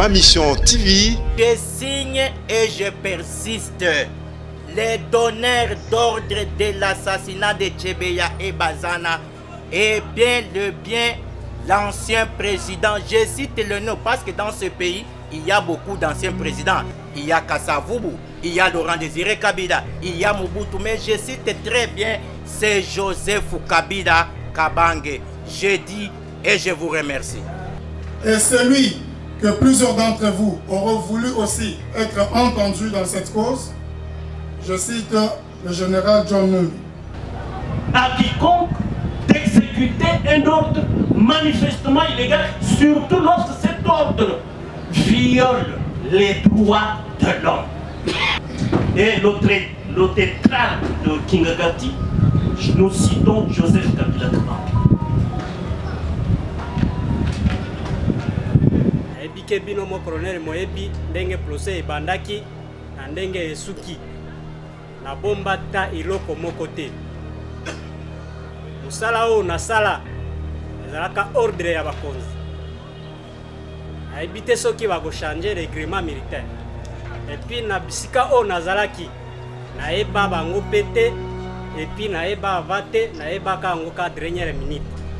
Ma Mission TV. Je signe et je persiste. Les donneurs d'ordre de l'assassinat de Tchebeya et Bazana et bien l'ancien président. Je cite le nom parce que dans ce pays, il y a beaucoup d'anciens présidents. Il y a Kasavubu, il y a Laurent Désiré Kabila, il y a Mobutu, mais je cite très bien, c'est Joseph Kabila Kabange. Je dis et je vous remercie. Et celui que plusieurs d'entre vous auront voulu aussi être entendus dans cette cause, je cite le général John Numbi. À quiconque d'exécuter un ordre manifestement illégal, surtout lorsque cet ordre viole les droits de l'homme. Et l'autre tétrarque de Kingagati, nous citons Joseph Kabila Kabange. Ebike bino mo colonel Moyebi ndenge procès ebandaki na ndenge esuki na bomba ta iloko moko te. Musala o na sala ezalaka ordre ya bakonzi. Aibite soki ba go changer règlement militaire. Et puis na bisika o nazalaki na eba bango pété et puis na eba avate na eba ka ngo ka dernière minute.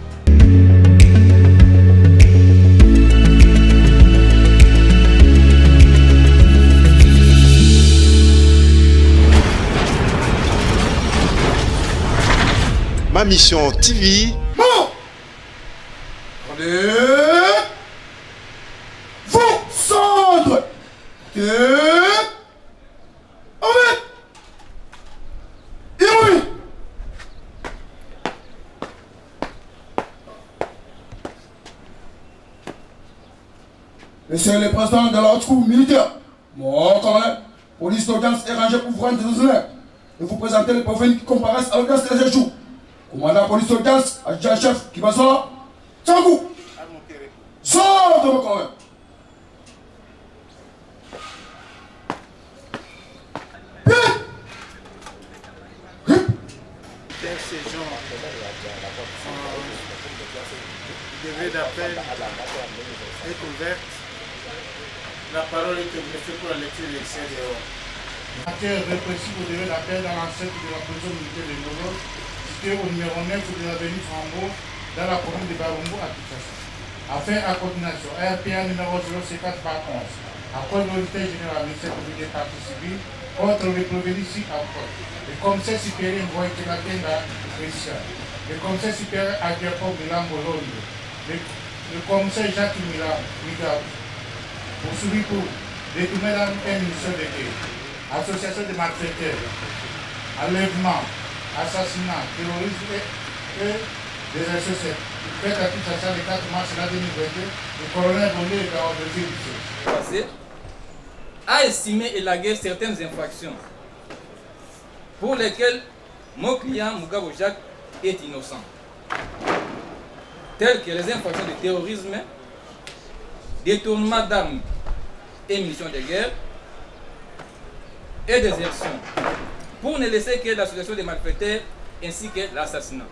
Ma Mission TV. Bon, allez, vous cendres que Monsieur le Président de la haute cour militaire, moi, colonel, police d'audience est rangée pour vous rendre décisionnaire et vous présenter les prévenus qui comparaissent à l'audience de jour. Commandant police d'audience, adjudant-chef qui va sur là, Tchangou, sort de vos colonel. Degré d'appel est ouverte. La parole est ouverte pour la lecture de l'excès dehors. Matière répressive au degré d'appel dans l'enceinte de la prison militaire de Novo, située au numéro 9 de l'avenue Frambo, dans la commune de Barumbo à Kinshasa. Affaire à coordination, RPA numéro 054-11, accord militaire général ministère public des parties civiles, contre le prévenu ici à Côte. Le commissaire supérieur Mboye Kenakenga, spécial. Le commissaire supérieur Adjacob Milambo Londo. Le commissaire Jacques Migab, poursuivi pour détourner dans une mission de guerre, association de malfaiteurs, enlèvement, assassinat, terrorisme et désertion fait à Kinshasa le 4 mars 2022, le colonel Bondé est en ordre a estimé élaguer certaines infractions pour lesquelles mon client Mugabo Jacques est innocent, telles que les infractions de terrorisme, détournement d'armes et munitions de guerre et désertion, pour ne laisser que l'association des malfaiteurs ainsi que l'assassinat.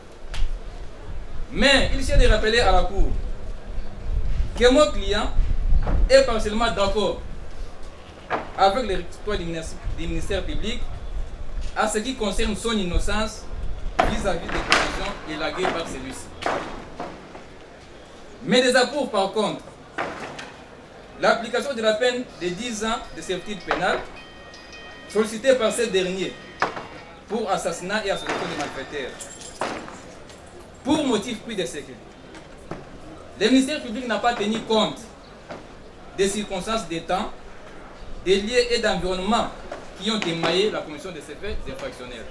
Mais il s'est de rappeler à la Cour que mon client est partiellement d'accord avec les réquisitions du ministère public à ce qui concerne son innocence vis-à-vis des conditions élaguées par celui-ci. Mais désapprouve par contre l'application de la peine de 10 ans de servitude pénale sollicitée par ce dernier pour assassinat et association de malfaiteurs pour motif pris de sécurité. Le ministère public n'a pas tenu compte des circonstances des temps, des lieux et d'environnement qui ont émaillé la commission de ces faits infractionnels.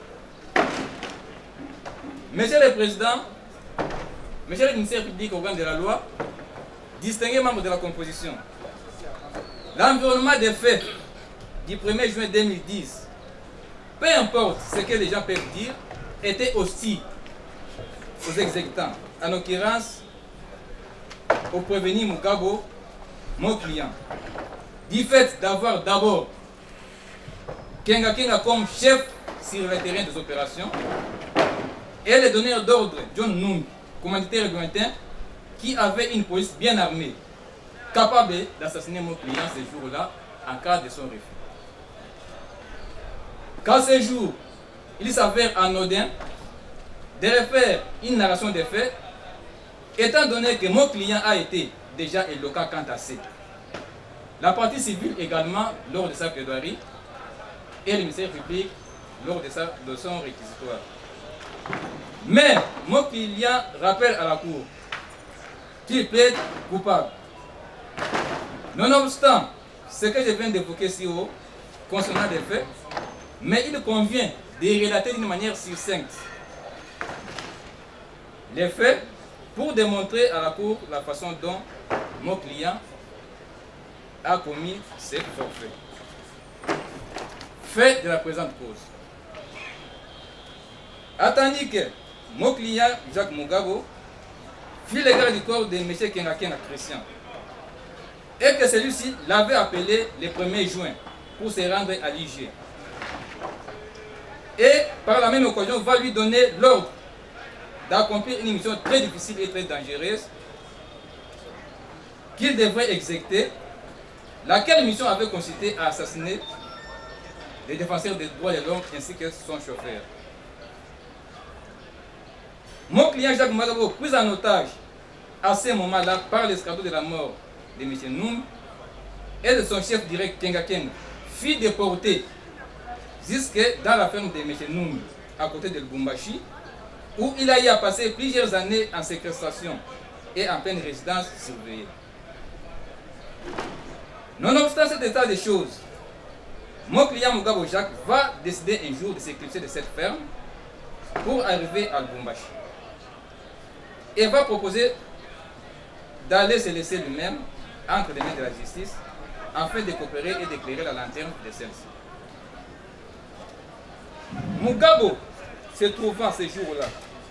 Monsieur le Président, Monsieur le ministère public organe de la loi, distingués membres de la composition, l'environnement des faits du 1er juin 2010, peu importe ce que les gens peuvent dire, était hostile aux exécutants, en l'occurrence au prévenu Mugabo, mon client, du fait d'avoir d'abord Kenga comme chef sur le terrain des opérations et le donneur d'ordre John Numbi, commanditaire réglementaire, qui avait une police bien armée, capable d'assassiner mon client ce jour-là en cas de son refus. Quand ce jour, il s'avère anodin de refaire une narration des faits, étant donné que mon client a été déjà éloquent quant à ça. La partie civile également lors de sa plaidoirie et le ministère public lors de son réquisitoire. Mais mon client rappelle à la cour qu'il plaide coupable. Nonobstant ce que je viens d'évoquer si haut concernant des faits, mais il convient de relater d'une manière succincte les faits pour démontrer à la cour la façon dont mon client a commis ces forfaits. Fait de la présente cause. Attendu que mon client Jacques Mugabo fit l'égard du corps de M. Kenga Christian et que celui-ci l'avait appelé le 1er juin pour se rendre à l'IG. Et par la même occasion va lui donner l'ordre d'accomplir une mission très difficile et très dangereuse qu'il devrait exécuter, laquelle mission avait consisté à assassiner les défenseurs des droits de l'homme ainsi que son chauffeur. Mon client Jacques Mugabo, pris en otage à ce moment-là par l'escadron de la mort de M. Noum et de son chef direct Kenga, fut déporté jusque dans la ferme de M. Noum à côté de Lubumbashi, où il a eu à passer plusieurs années en séquestration et en pleine résidence surveillée. Nonobstant cet état de choses, mon client Mugabo Jacques va décider un jour de s'éclipser de cette ferme pour arriver à Lubumbashi. Et va proposer d'aller se laisser lui-même entre les mains de la justice afin de coopérer et d'éclairer la lanterne de celle-ci. Mugabo se trouvant ce jour-là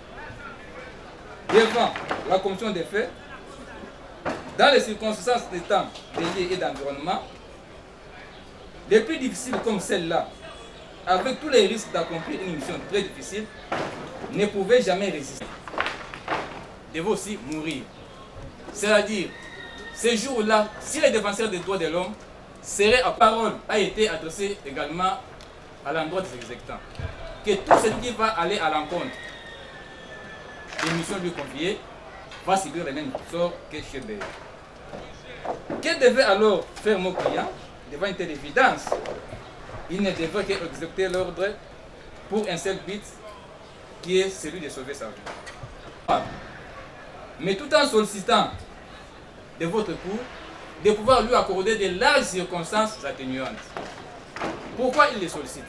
devant la commission des faits, dans les circonstances de temps, de lieu et d'environnement, les plus difficiles comme celle-là, avec tous les risques d'accomplir une mission très difficile, ne pouvait jamais résister. Devait aussi mourir. C'est-à-dire, ce jour-là, si les défenseurs des droits de l'homme seraient à parole, a été adressé également à l'endroit des exécutants, que tout ce qui va aller à l'encontre des missions lui confiées va subir le même sort que Chebé. Que devait alors faire mon client devant une telle évidence? Il ne devait qu'exécuter l'ordre pour un seul but, qui est celui de sauver sa vie. Mais tout en sollicitant de votre cour de pouvoir lui accorder de larges circonstances atténuantes. Pourquoi il les sollicite?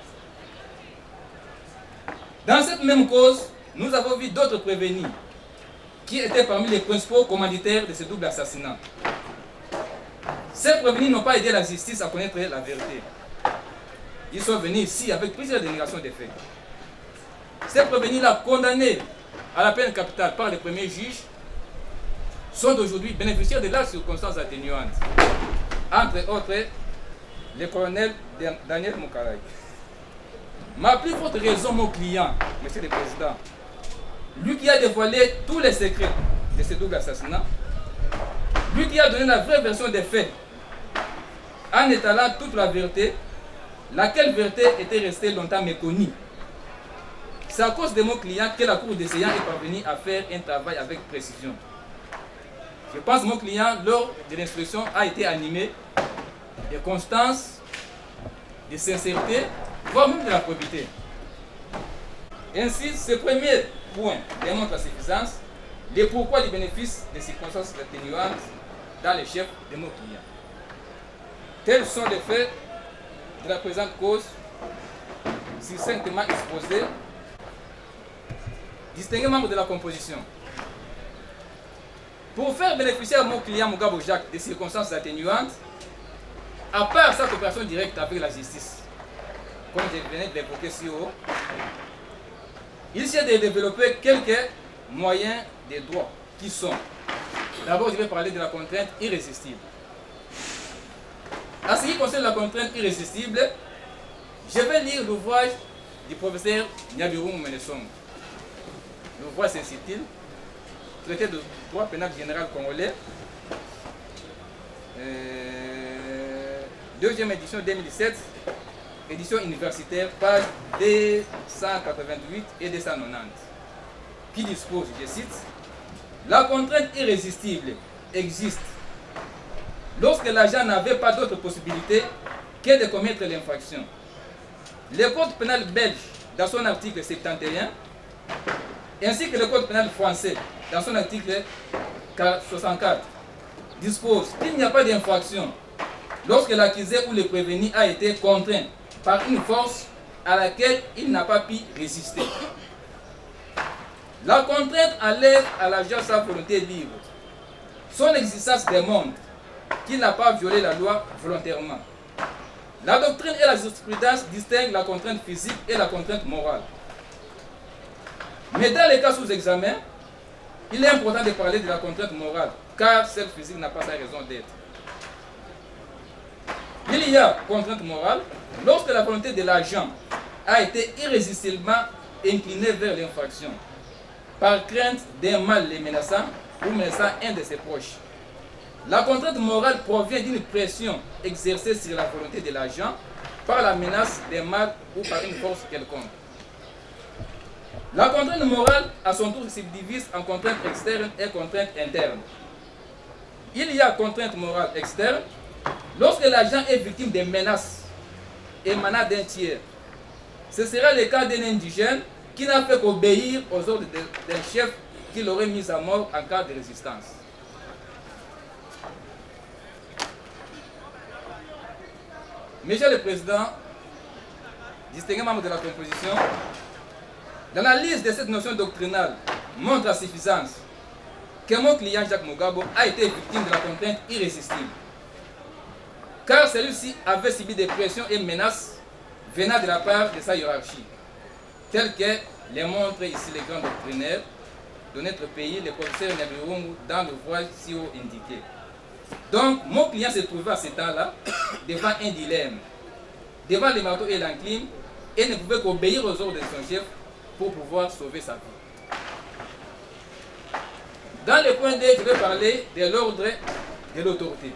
Dans cette même cause, nous avons vu d'autres prévenus qui étaient parmi les principaux commanditaires de ce double assassinat. Ces prévenus n'ont pas aidé la justice à connaître la vérité. Ils sont venus ici avec plusieurs dénégations des faits. Ces prévenus-là, condamnés à la peine capitale par les premiers juges, sont aujourd'hui bénéficiaires de larges circonstances atténuantes. Entre autres, le colonel Daniel Moukaraï. Ma plus forte raison, mon client, Monsieur le Président, lui qui a dévoilé tous les secrets de ce double assassinat, lui qui a donné la vraie version des faits, en étalant toute la vérité, laquelle vérité était restée longtemps méconnue. C'est à cause de mon client que la Cour d'essayant est parvenue à faire un travail avec précision. Je pense que mon client, lors de l'instruction, a été animé de constance, de sincérité, voire même de la probité. Ainsi, ce premier point démontre la suffisance de pourquoi du bénéfice des circonstances atténuantes dans les chefs de mon client. Tels sont les faits de la présente cause, succinctement exposés. Distingués membres de la composition. Pour faire bénéficier à mon client Mugabo Jacques des circonstances atténuantes, à part sa coopération directe avec la justice, comme je venais de l'évoquer si haut, il s'est de développer quelques moyens de droit qui sont, d'abord je vais parler de la contrainte irrésistible. En ce qui concerne la contrainte irrésistible, je vais lire l'ouvrage du professeur Nyabiru Moumenesong. L'ouvrage s'intitule Traité de droit pénal général congolais, Deuxième édition 2017, édition universitaire, page 288 et 290, qui dispose, je cite, « La contrainte irrésistible existe lorsque l'agent n'avait pas d'autre possibilité que de commettre l'infraction. Le code pénal belge, dans son article 71, ainsi que le code pénal français, dans son article 64, dispose qu'il n'y a pas d'infraction lorsque l'accusé ou le prévenu a été contraint par une force à laquelle il n'a pas pu résister. La contrainte enlève à l'agent sa volonté libre. Son existence démontre qu'il n'a pas violé la loi volontairement. La doctrine et la jurisprudence distinguent la contrainte physique et la contrainte morale. Mais dans les cas sous examen, il est important de parler de la contrainte morale, car celle physique n'a pas sa raison d'être. Il y a contrainte morale lorsque la volonté de l'agent a été irrésistiblement inclinée vers l'infraction, par crainte d'un mal les menaçant ou menaçant un de ses proches. La contrainte morale provient d'une pression exercée sur la volonté de l'agent par la menace d'un mal ou par une force quelconque. La contrainte morale, à son tour, se divise en contrainte externe et contrainte interne. Il y a contrainte morale externe lorsque l'agent est victime de menaces émanant d'un tiers. Ce sera le cas d'un indigène qui n'a fait qu'obéir aux ordres d'un chef qui l'aurait mis à mort en cas de résistance. Monsieur le Président, distingués membres de la composition, l'analyse de cette notion doctrinale montre à suffisance que mon client Jacques Mugabo a été victime de la contrainte irrésistible, car celui-ci avait subi des pressions et menaces venant de la part de sa hiérarchie, telles que les montrent ici les grands doctrinaires de notre pays, le professeur Nabirungu, dans l'ouvrage si haut indiqué. Donc, mon client se trouvait à ce temps-là devant un dilemme, devant les marteaux et l'enclume, et ne pouvait qu'obéir aux ordres de son chef pour pouvoir sauver sa vie. Dans le point D, je vais parler de l'ordre de l'autorité.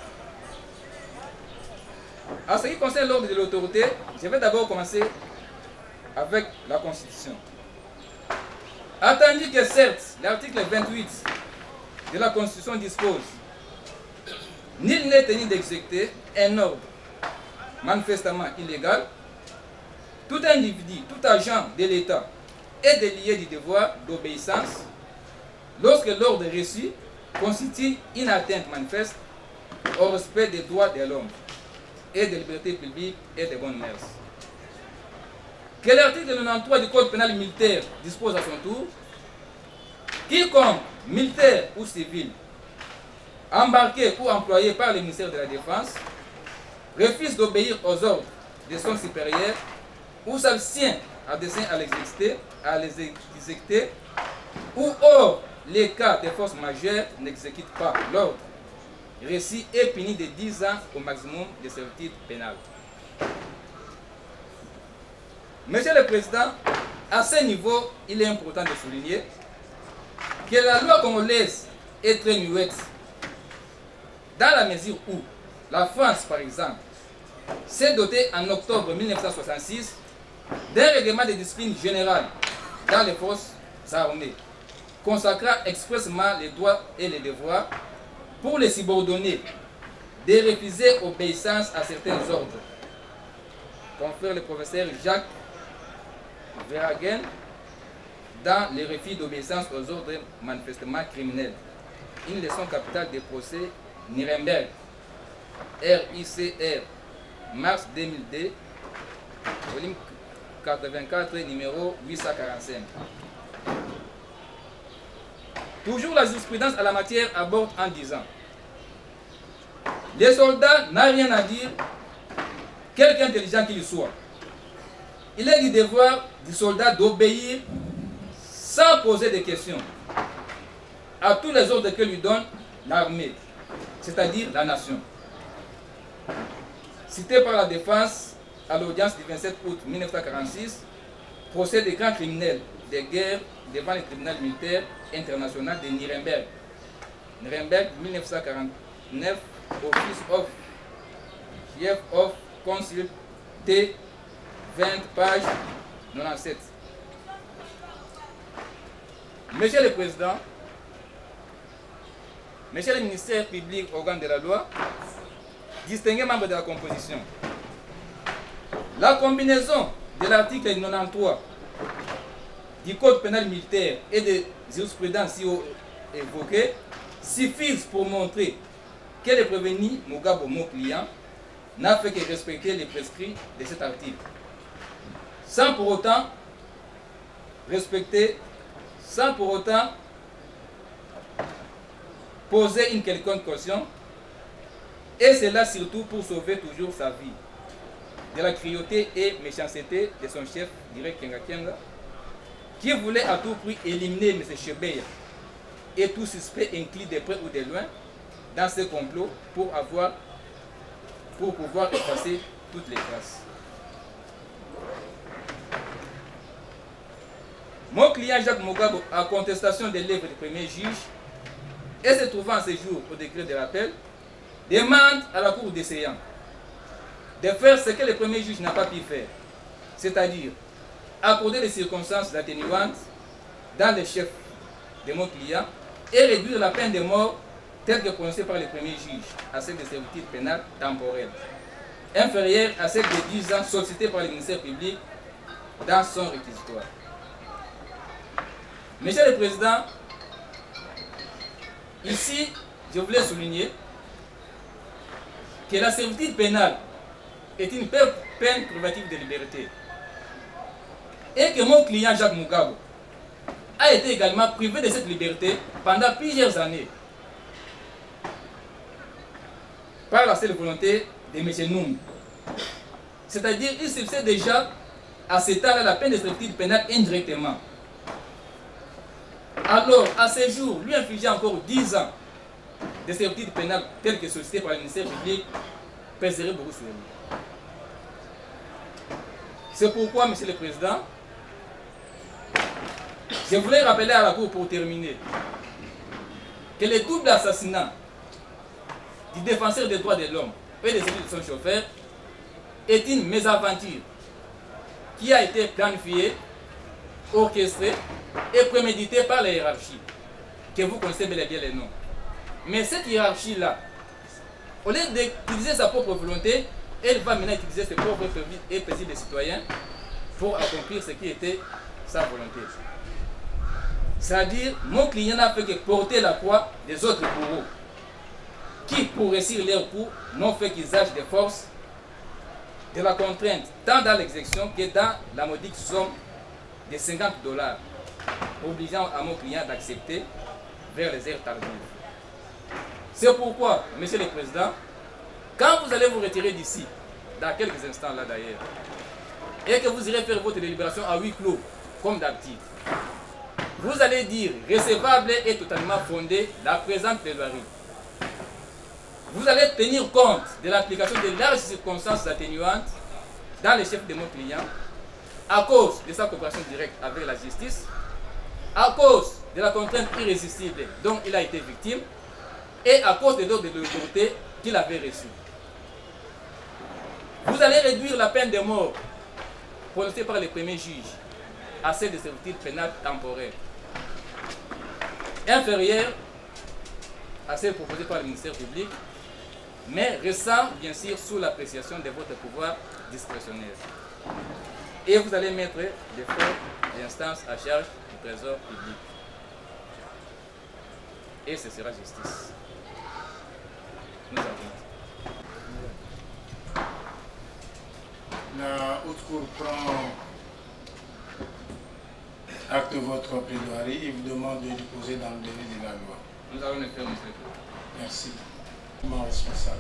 En ce qui concerne l'ordre de l'autorité, je vais d'abord commencer avec la Constitution. Attendu que certes, l'article 28 de la Constitution dispose « Nul n'est tenu d'exécuter un ordre manifestement illégal. Tout individu, tout agent de l'État est délié du devoir d'obéissance lorsque l'ordre reçu constitue une atteinte manifeste au respect des droits de l'homme et des libertés publiques et des bonnes mœurs. » Que l'article 93 du Code pénal militaire dispose à son tour, quiconque, militaire ou civil, embarqué ou employé par le ministère de la Défense, refuse d'obéir aux ordres de son supérieur ou s'abstient à dessein à les exécuter, ou hors les cas de force majeure n'exécute pas l'ordre reçu est puni de 10 ans au maximum de servitude pénale. Monsieur le Président, à ce niveau, il est important de souligner que la loi congolaise est très muette, dans la mesure où la France, par exemple, s'est dotée en octobre 1966 d'un règlement de discipline générale dans les forces armées, consacrant expressément les droits et les devoirs pour les subordonnés de refuser obéissance à certains ordres. Confère le professeur Jacques Verhagen dans les refus d'obéissance aux ordres manifestement criminels. Une leçon capitale des procès Nuremberg, RICR, mars 2002, volume 84, numéro 845. Toujours la jurisprudence à la matière aborde en disant: les soldats n'ont rien à dire, quelque intelligent qu'il soit. Il est du devoir du soldat d'obéir sans poser de questions à tous les ordres que lui donne l'armée, c'est-à-dire la nation. Cité par la défense à l'audience du 27 août 1946, procès des grands criminels de guerre devant le tribunal militaire international de Nuremberg. Nuremberg 1949 Office of Chief of Consul T 20 page 97. Monsieur le Président, Monsieur le ministère public, organe de la loi, distingués membres de la composition, la combinaison de l'article 93 du Code pénal militaire et des jurisprudences évoquées suffisent pour montrer que le prévenu Mugabo, mon client, n'a fait que respecter les prescrits de cet article, sans pour autant poser une quelconque caution, et cela surtout pour sauver toujours sa vie de la cruauté et méchanceté de son chef, direct Kenga Kenga, qui voulait à tout prix éliminer M. Chebeya et tout suspect inclus de près ou de loin dans ce complot pour pouvoir effacer toutes les traces. Mon client Jacques Mugabo, à contestation de l'œuvre du premier juge et se trouvant à ce jour au degré de l'appel, demande à la Cour des séances de faire ce que le premier juge n'a pas pu faire, c'est-à-dire accorder les circonstances atténuantes dans le chef de mon client et réduire la peine de mort telle que prononcée par le premier juge à celle de servitude pénale temporelle, inférieure à celle de 10 ans sollicitée par le ministère public dans son réquisitoire. Monsieur le Président, ici, je voulais souligner que la servitude pénale est une peine privative de liberté et que mon client Jacques Mugabo a été également privé de cette liberté pendant plusieurs années par la seule volonté de M. Noum. C'est-à-dire qu'il subissait déjà à cet temps-là la peine de servitude pénale indirectement. Alors, à ce jour, lui infliger encore 10 ans de servitude pénale telle que sollicitée par le ministère public pèserait beaucoup sur lui. C'est pourquoi, Monsieur le Président, je voulais rappeler à la Cour pour terminer que le double assassinat du défenseur des droits de l'homme et de celui de son chauffeur est une mésaventure qui a été planifiée, orchestrée et préméditée par la hiérarchie, que vous connaissez bel et bien les noms. Mais cette hiérarchie-là, au lieu d'utiliser sa propre volonté, elle va maintenant utiliser ses propres et paisibles citoyens pour accomplir ce qui était sa volonté. C'est-à-dire, mon client n'a fait que porter la croix des autres bourreaux, qui, pour réussir leur coup, n'ont fait qu'usage des forces, de la contrainte, tant dans l'exécution que dans la modique somme de $50, obligeant à mon client d'accepter vers les heures tardives. C'est pourquoi, Monsieur le Président, quand vous allez vous retirer d'ici, dans quelques instants là d'ailleurs, et que vous irez faire votre délibération à huis clos, comme d'habitude, vous allez dire recevable et totalement fondée la présente plaidoirie. Vous allez tenir compte de l'application de larges circonstances atténuantes dans les chefs de mon client, à cause de sa coopération directe avec la justice, à cause de la contrainte irrésistible dont il a été victime, et à cause de l'ordre de l'autorité qu'il avait reçu. Vous allez réduire la peine de mort prononcée par le premier juge à celle de servitude pénale temporaire, inférieure à celle proposée par le ministère public, mais restant bien sûr sous l'appréciation de votre pouvoir discrétionnaire. Et vous allez mettre des frais d'instance à charge du trésor public. Et ce sera justice. Nous avons. La haute cour prend acte de votre plaidoirie et vous demande de déposer dans le délai de la loi. Nous allons le faire, monsieur le président. Merci. Mon responsable.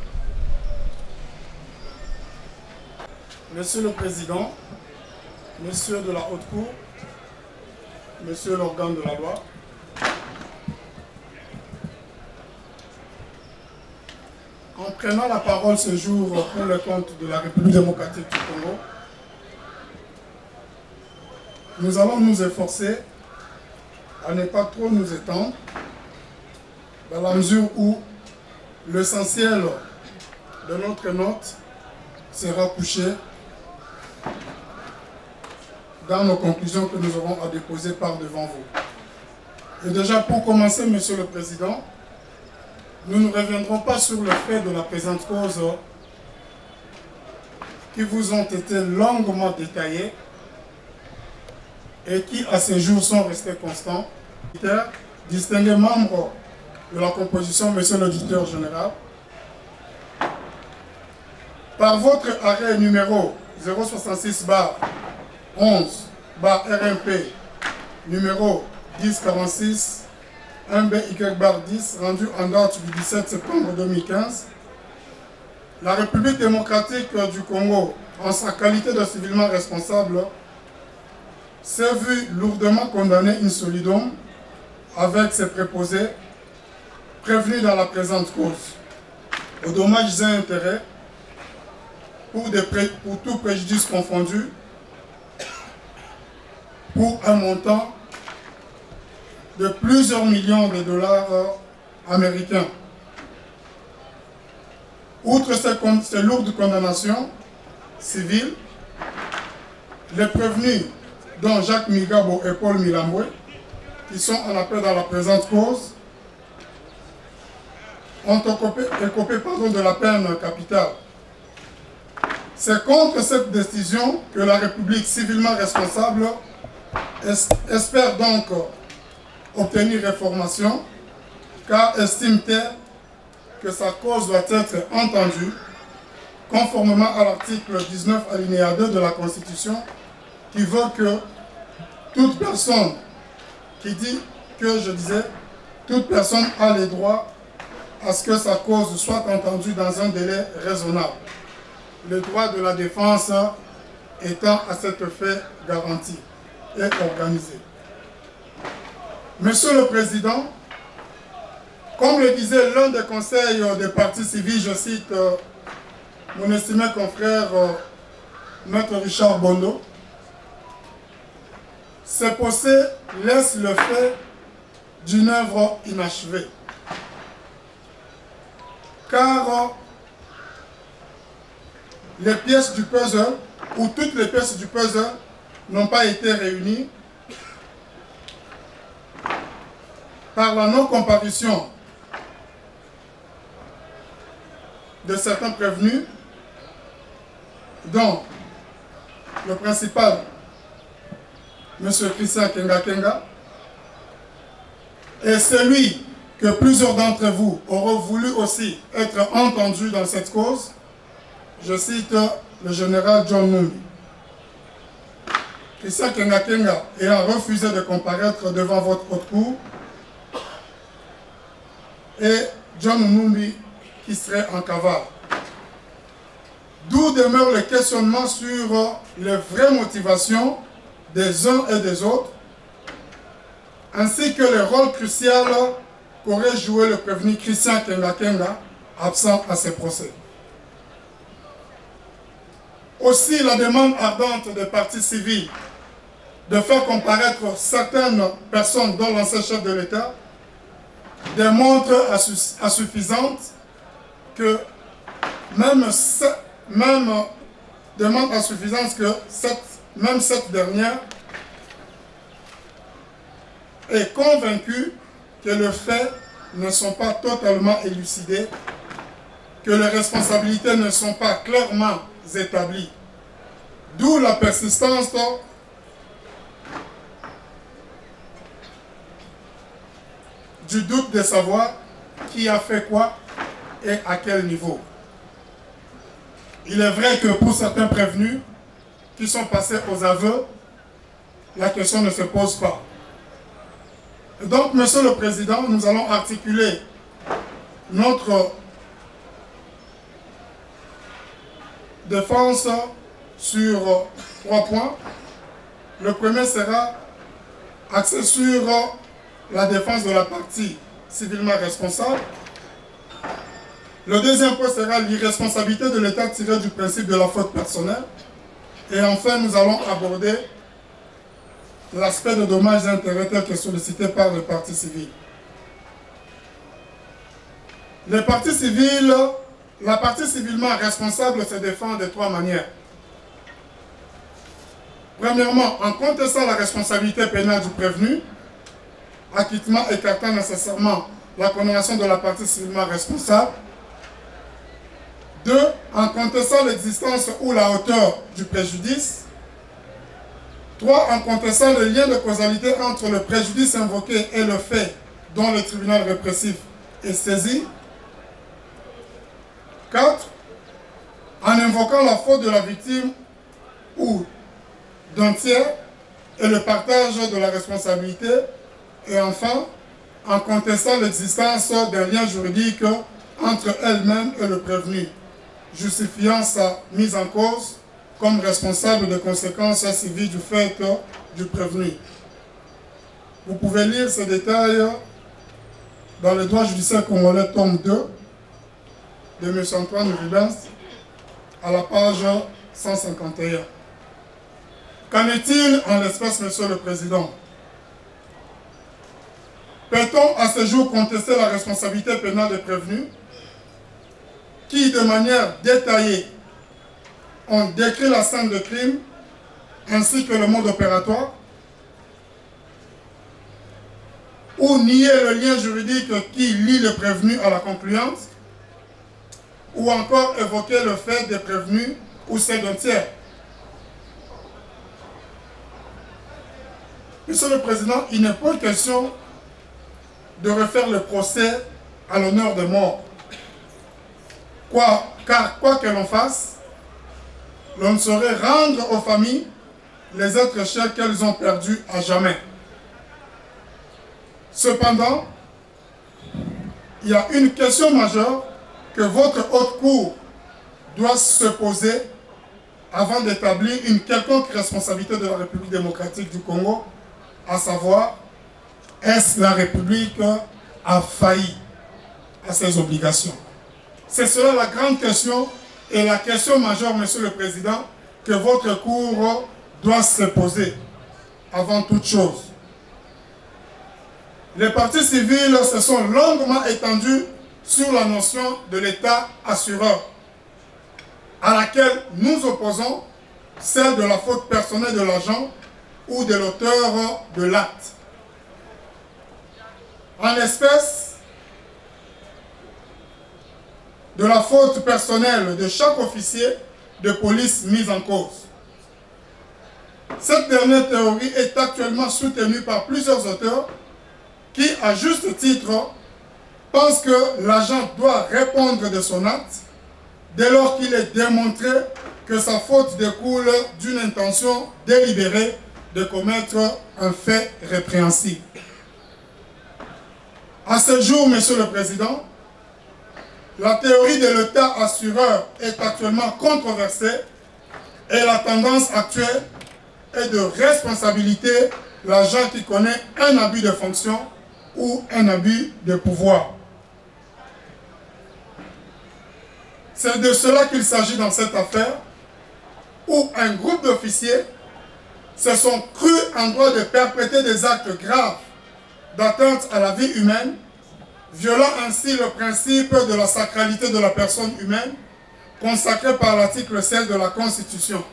Monsieur le Président, Monsieur de la Haute Cour, Monsieur l'organe de la loi, en prenant la parole ce jour pour le compte de la République démocratique du Congo, nous allons nous efforcer à ne pas trop nous étendre, dans la mesure où l'essentiel de notre note sera couché dans nos conclusions que nous aurons à déposer par devant vous. Et déjà pour commencer, Monsieur le Président, nous ne reviendrons pas sur le fait de la présente cause qui vous ont été longuement détaillés et qui à ce jour sont restés constants. Distingués membres de la composition, Monsieur l'auditeur général, par votre arrêt numéro 066/11/RMP numéro 1046 1BY/10 rendu en date du 17 septembre 2015, la République démocratique du Congo, en sa qualité de civilement responsable, s'est vue lourdement condamnée in solidum avec ses préposés prévenus dans la présente cause aux dommages et intérêts pour tout préjudice confondu pour un montant de plusieurs millions de dollars américains. Outre ces lourdes condamnations civiles, les prévenus, dont Jacques Migabo et Paul Milamboué, qui sont en appel dans la présente cause, ont écopé de la peine capitale. C'est contre cette décision que la République civilement responsable espère donc obtenir réformation, car estime-t-elle que sa cause doit être entendue conformément à l'article 19 alinéa 2 de la Constitution, qui veut que toute personne, qui dit que, je disais, toute personne a le droit à ce que sa cause soit entendue dans un délai raisonnable. Le droit de la défense étant à cet effet garanti et organisé. Monsieur le Président, comme le disait l'un des conseils des partis civils, je cite mon estimé confrère Maître Richard Bondo, ces procès laissent le fait d'une œuvre inachevée. Car les pièces du puzzle, ou toutes les pièces du puzzle, n'ont pas été réunies par la non-comparution de certains prévenus, dont le principal, M. Christian Kenga, et celui que plusieurs d'entre vous auront voulu aussi être entendus dans cette cause, je cite le général John Numbi. Christian Kenga ayant refusé de comparaître devant votre haute cour, et John Numbi qui serait en cavale. D'où demeure le questionnement sur les vraies motivations des uns et des autres, ainsi que le rôle crucial qu'aurait joué le prévenu Christian Kenga, absent à ces procès. Aussi, la demande ardente des partis civils de faire comparaître certaines personnes dont l'ancien chef de l'État démontre à suffisante que même demande à suffisance que même cette dernière est convaincue que les faits ne sont pas totalement élucidés, que les responsabilités ne sont pas clairement établies. D'où la persistance du doute de savoir qui a fait quoi et à quel niveau. Il est vrai que pour certains prévenus qui sont passés aux aveux, la question ne se pose pas. Donc, Monsieur le Président, nous allons articuler notre défense sur 3 points. Le premier sera axé sur la défense de la partie civilement responsable. Le deuxième point sera l'irresponsabilité de l'État tirée du principe de la faute personnelle. Et enfin, nous allons aborder l'aspect de dommages et intérêts tel que sollicité par le parti civil. la partie civilement responsable se défend de 3 manières. Premièrement, en contestant la responsabilité pénale du prévenu, acquittement écartant nécessairement la condamnation de la partie civilement responsable. 2. En contestant l'existence ou la hauteur du préjudice. 3. En contestant le lien de causalité entre le préjudice invoqué et le fait dont le tribunal répressif est saisi. 4. En invoquant la faute de la victime ou d'un tiers et le partage de la responsabilité. Et enfin, en contestant l'existence d'un lien juridique entre elle-même et le prévenu, justifiant sa mise en cause comme responsable des conséquences civiles du fait du prévenu. Vous pouvez lire ces détails dans le droit judiciaire congolais, tome 2, de M. Antoine Rubens, à la page 151. Qu'en est-il en l'espèce, Monsieur le Président? Peut-on à ce jour contester la responsabilité pénale des prévenus qui, de manière détaillée, ont décrit la scène de crime ainsi que le mode opératoire, ou nier le lien juridique qui lie le prévenu à la concluante, ou encore évoquer le fait des prévenus ou celle d'un tiers? Monsieur le Président, il n'est pas question de refaire le procès à l'honneur des morts. Car quoi que l'on fasse, l'on ne saurait rendre aux familles les êtres chers qu'elles ont perdus à jamais. Cependant, il y a une question majeure que votre haute cour doit se poser avant d'établir une quelconque responsabilité de la République démocratique du Congo, à savoir, est-ce la République a failli à ses obligations? C'est cela la grande question et la question majeure, Monsieur le Président, que votre cour doit se poser avant toute chose. Les parties civiles se sont longuement étendues sur la notion de l'État assureur, à laquelle nous opposons celle de la faute personnelle de l'agent ou de l'auteur de l'acte. En l'espèce de la faute personnelle de chaque officier de police mis en cause. Cette dernière théorie est actuellement soutenue par plusieurs auteurs qui, à juste titre, pensent que l'agent doit répondre de son acte dès lors qu'il est démontré que sa faute découle d'une intention délibérée de commettre un fait répréhensible. À ce jour, Monsieur le Président, la théorie de l'État assureur est actuellement controversée et la tendance actuelle est de responsabiliser l'agent qui connaît un abus de fonction ou un abus de pouvoir. C'est de cela qu'il s'agit dans cette affaire, où un groupe d'officiers se sont crus en droit de perpétrer des actes graves d'atteinte à la vie humaine, violant ainsi le principe de la sacralité de la personne humaine, consacré par l'article 16 de la Constitution.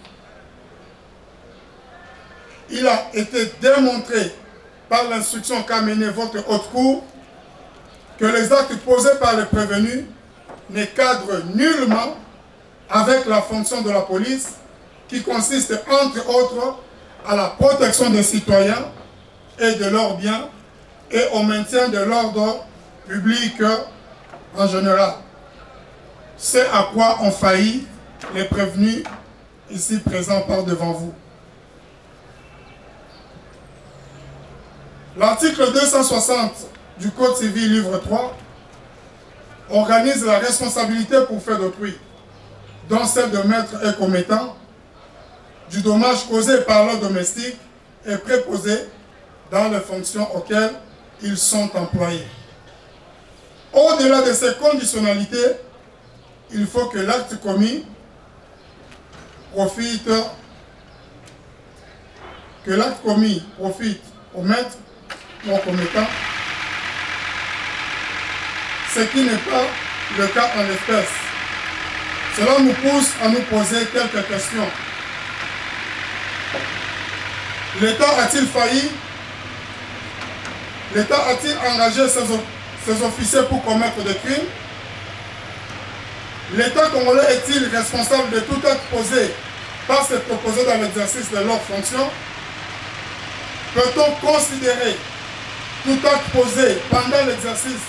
Il a été démontré par l'instruction qu'a menée votre haute cour que les actes posés par les prévenus ne cadrent nullement avec la fonction de la police qui consiste entre autres à la protection des citoyens et de leurs biens et au maintien de l'ordre public en général. C'est à quoi ont failli les prévenus ici présents par devant vous. L'article 260 du Code civil, livre 3, organise la responsabilité pour fait d'autrui, dont celle de maître et commettant, du dommage causé par leur domestique et préposé dans les fonctions auxquelles ils sont employés. Au-delà de ces conditionnalités, il faut que l'acte commis profite au maître ou au commettant ce qui n'est pas le cas en l'espèce. Cela nous pousse à nous poser quelques questions. L'État a-t-il failli? L'État a-t-il engagé ses officiers pour commettre des crimes? L'État congolais est-il responsable de tout acte posé par ses proposés dans l'exercice de leurs fonctions? Peut-on considérer tout acte posé pendant l'exercice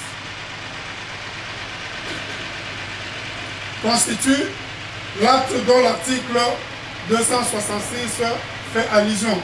constitue l'acte dont l'article 266 fait allusion?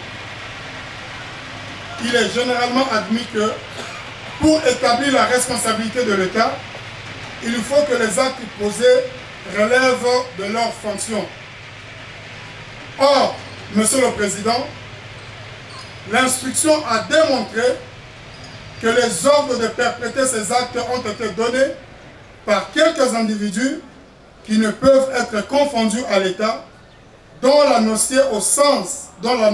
Il est généralement admis que pour établir la responsabilité de l'État, il faut que les actes posés relèvent de leurs fonctions. Or, Monsieur le Président, l'instruction a démontré que les ordres de perpétrer ces actes ont été donnés par quelques individus qui ne peuvent être confondus à l'État, dont la notion au sens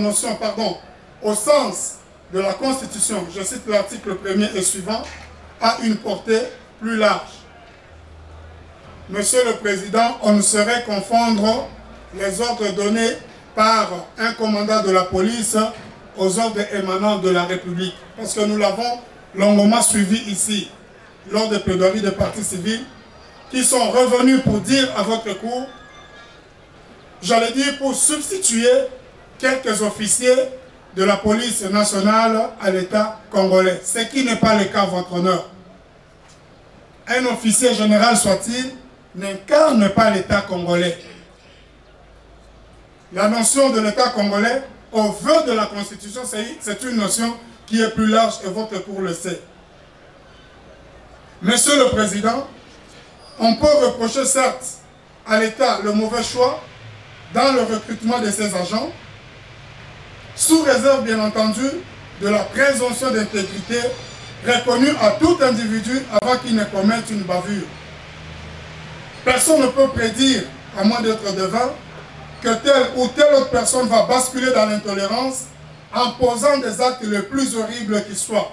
de la Constitution, je cite l'article 1er et suivant, a une portée plus large. Monsieur le Président, on ne saurait confondre les ordres donnés par un commandant de la police aux ordres émanant de la République. Parce que nous l'avons longuement suivi ici, lors des plaidoiries des partis civils, qui sont revenus pour dire à votre cour, j'allais dire pour substituer quelques officiers de la police nationale à l'État congolais, ce qui n'est pas le cas, votre honneur. Un officier général soit-il, n'incarne pas l'État congolais. La notion de l'État congolais, au vœu de la Constitution, c'est une notion qui est plus large et votre cour le sait. Monsieur le Président, on peut reprocher certes à l'État le mauvais choix dans le recrutement de ses agents, sous réserve bien entendu de la présomption d'intégrité reconnue à tout individu avant qu'il ne commette une bavure. Personne ne peut prédire, à moins d'être devin, que telle ou telle autre personne va basculer dans l'intolérance en posant des actes les plus horribles qui soient.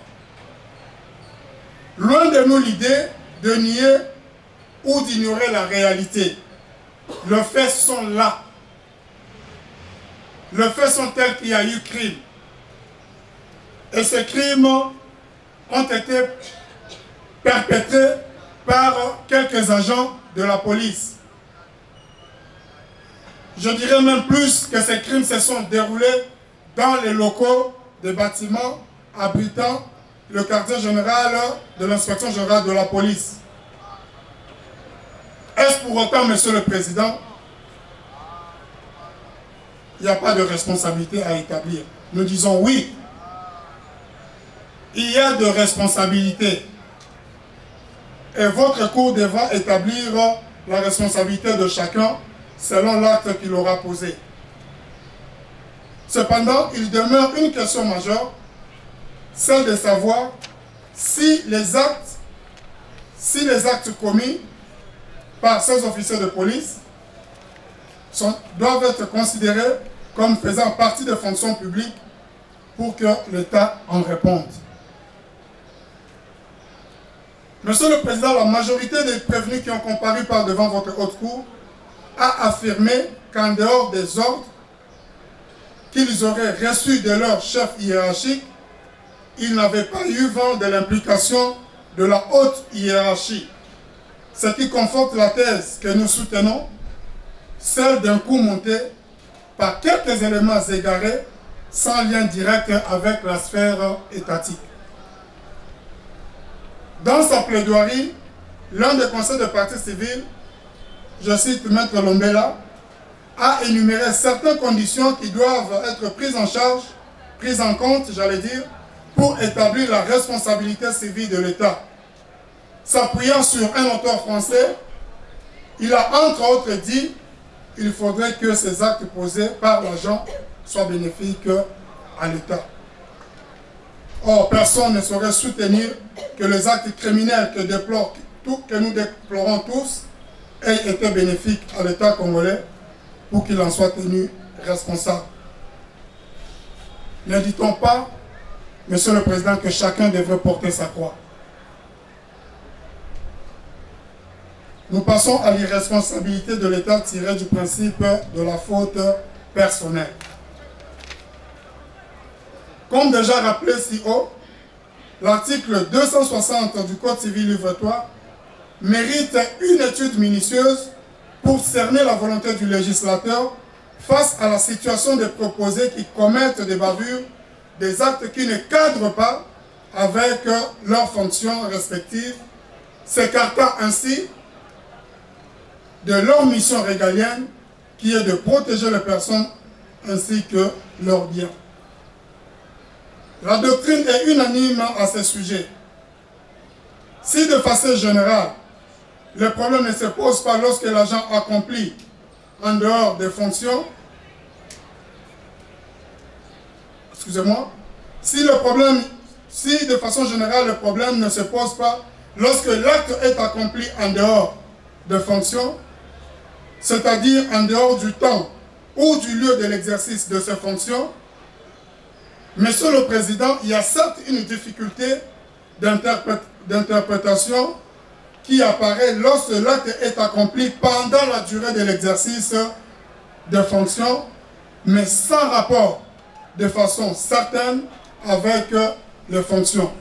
Loin de nous l'idée de nier ou d'ignorer la réalité. Les faits sont là. Les faits sont tels qu'il y a eu crime. Et ces crimes ont été perpétrés par quelques agents de la police. Je dirais même plus que ces crimes se sont déroulés dans les locaux des bâtiments abritant le quartier général de l'inspection générale de la police. Est-ce pour autant, Monsieur le Président, il n'y a pas de responsabilité à établir? Nous disons oui. Il y a de responsabilités. Et votre cour devra établir la responsabilité de chacun selon l'acte qu'il aura posé. Cependant, il demeure une question majeure, celle de savoir si les actes commis par ces officiers de police doivent être considérés comme faisant partie des fonctions publiques pour que l'État en réponde. Monsieur le Président, la majorité des prévenus qui ont comparu par devant votre haute cour a affirmé qu'en dehors des ordres qu'ils auraient reçus de leur chef hiérarchique, ils n'avaient pas eu vent de l'implication de la haute hiérarchie. Ce qui conforte la thèse que nous soutenons, celle d'un coup monté par quelques éléments égarés sans lien direct avec la sphère étatique. Dans sa plaidoirie, l'un des conseils de partis civils, je cite Maître Lombela, a énuméré certaines conditions qui doivent être prises en charge, prises en compte, j'allais dire, pour établir la responsabilité civile de l'État. S'appuyant sur un auteur français, il a entre autres dit qu'il faudrait que ces actes posés par l'agent soient bénéfiques à l'État. Or, personne ne saurait soutenir que les actes criminels que nous déplorons tous aient été bénéfiques à l'État congolais pour qu'il en soit tenu responsable. Ne dit-on pas, Monsieur le Président, que chacun devrait porter sa croix? nous passons à l'irresponsabilité de l'État tirée du principe de la faute personnelle. Comme déjà rappelé si haut, l'article 260 du Code civil livre 3 mérite une étude minutieuse pour cerner la volonté du législateur face à la situation des proposés qui commettent des bavures, des actes qui ne cadrent pas avec leurs fonctions respectives, s'écartant ainsi de leur mission régalienne qui est de protéger les personnes ainsi que leurs biens. La doctrine est unanime à ce sujet. Si de façon générale, le problème ne se pose pas lorsque l'agent accomplit en dehors des fonctions, excusez-moi, si de façon générale le problème ne se pose pas lorsque l'acte est accompli en dehors de fonctions, c'est-à-dire en dehors du temps ou du lieu de l'exercice de ces fonctions, Monsieur le Président, il y a certes une difficulté d'interprétation qui apparaît lorsque l'acte est accompli pendant la durée de l'exercice de fonctions, mais sans rapport de façon certaine avec les fonctions.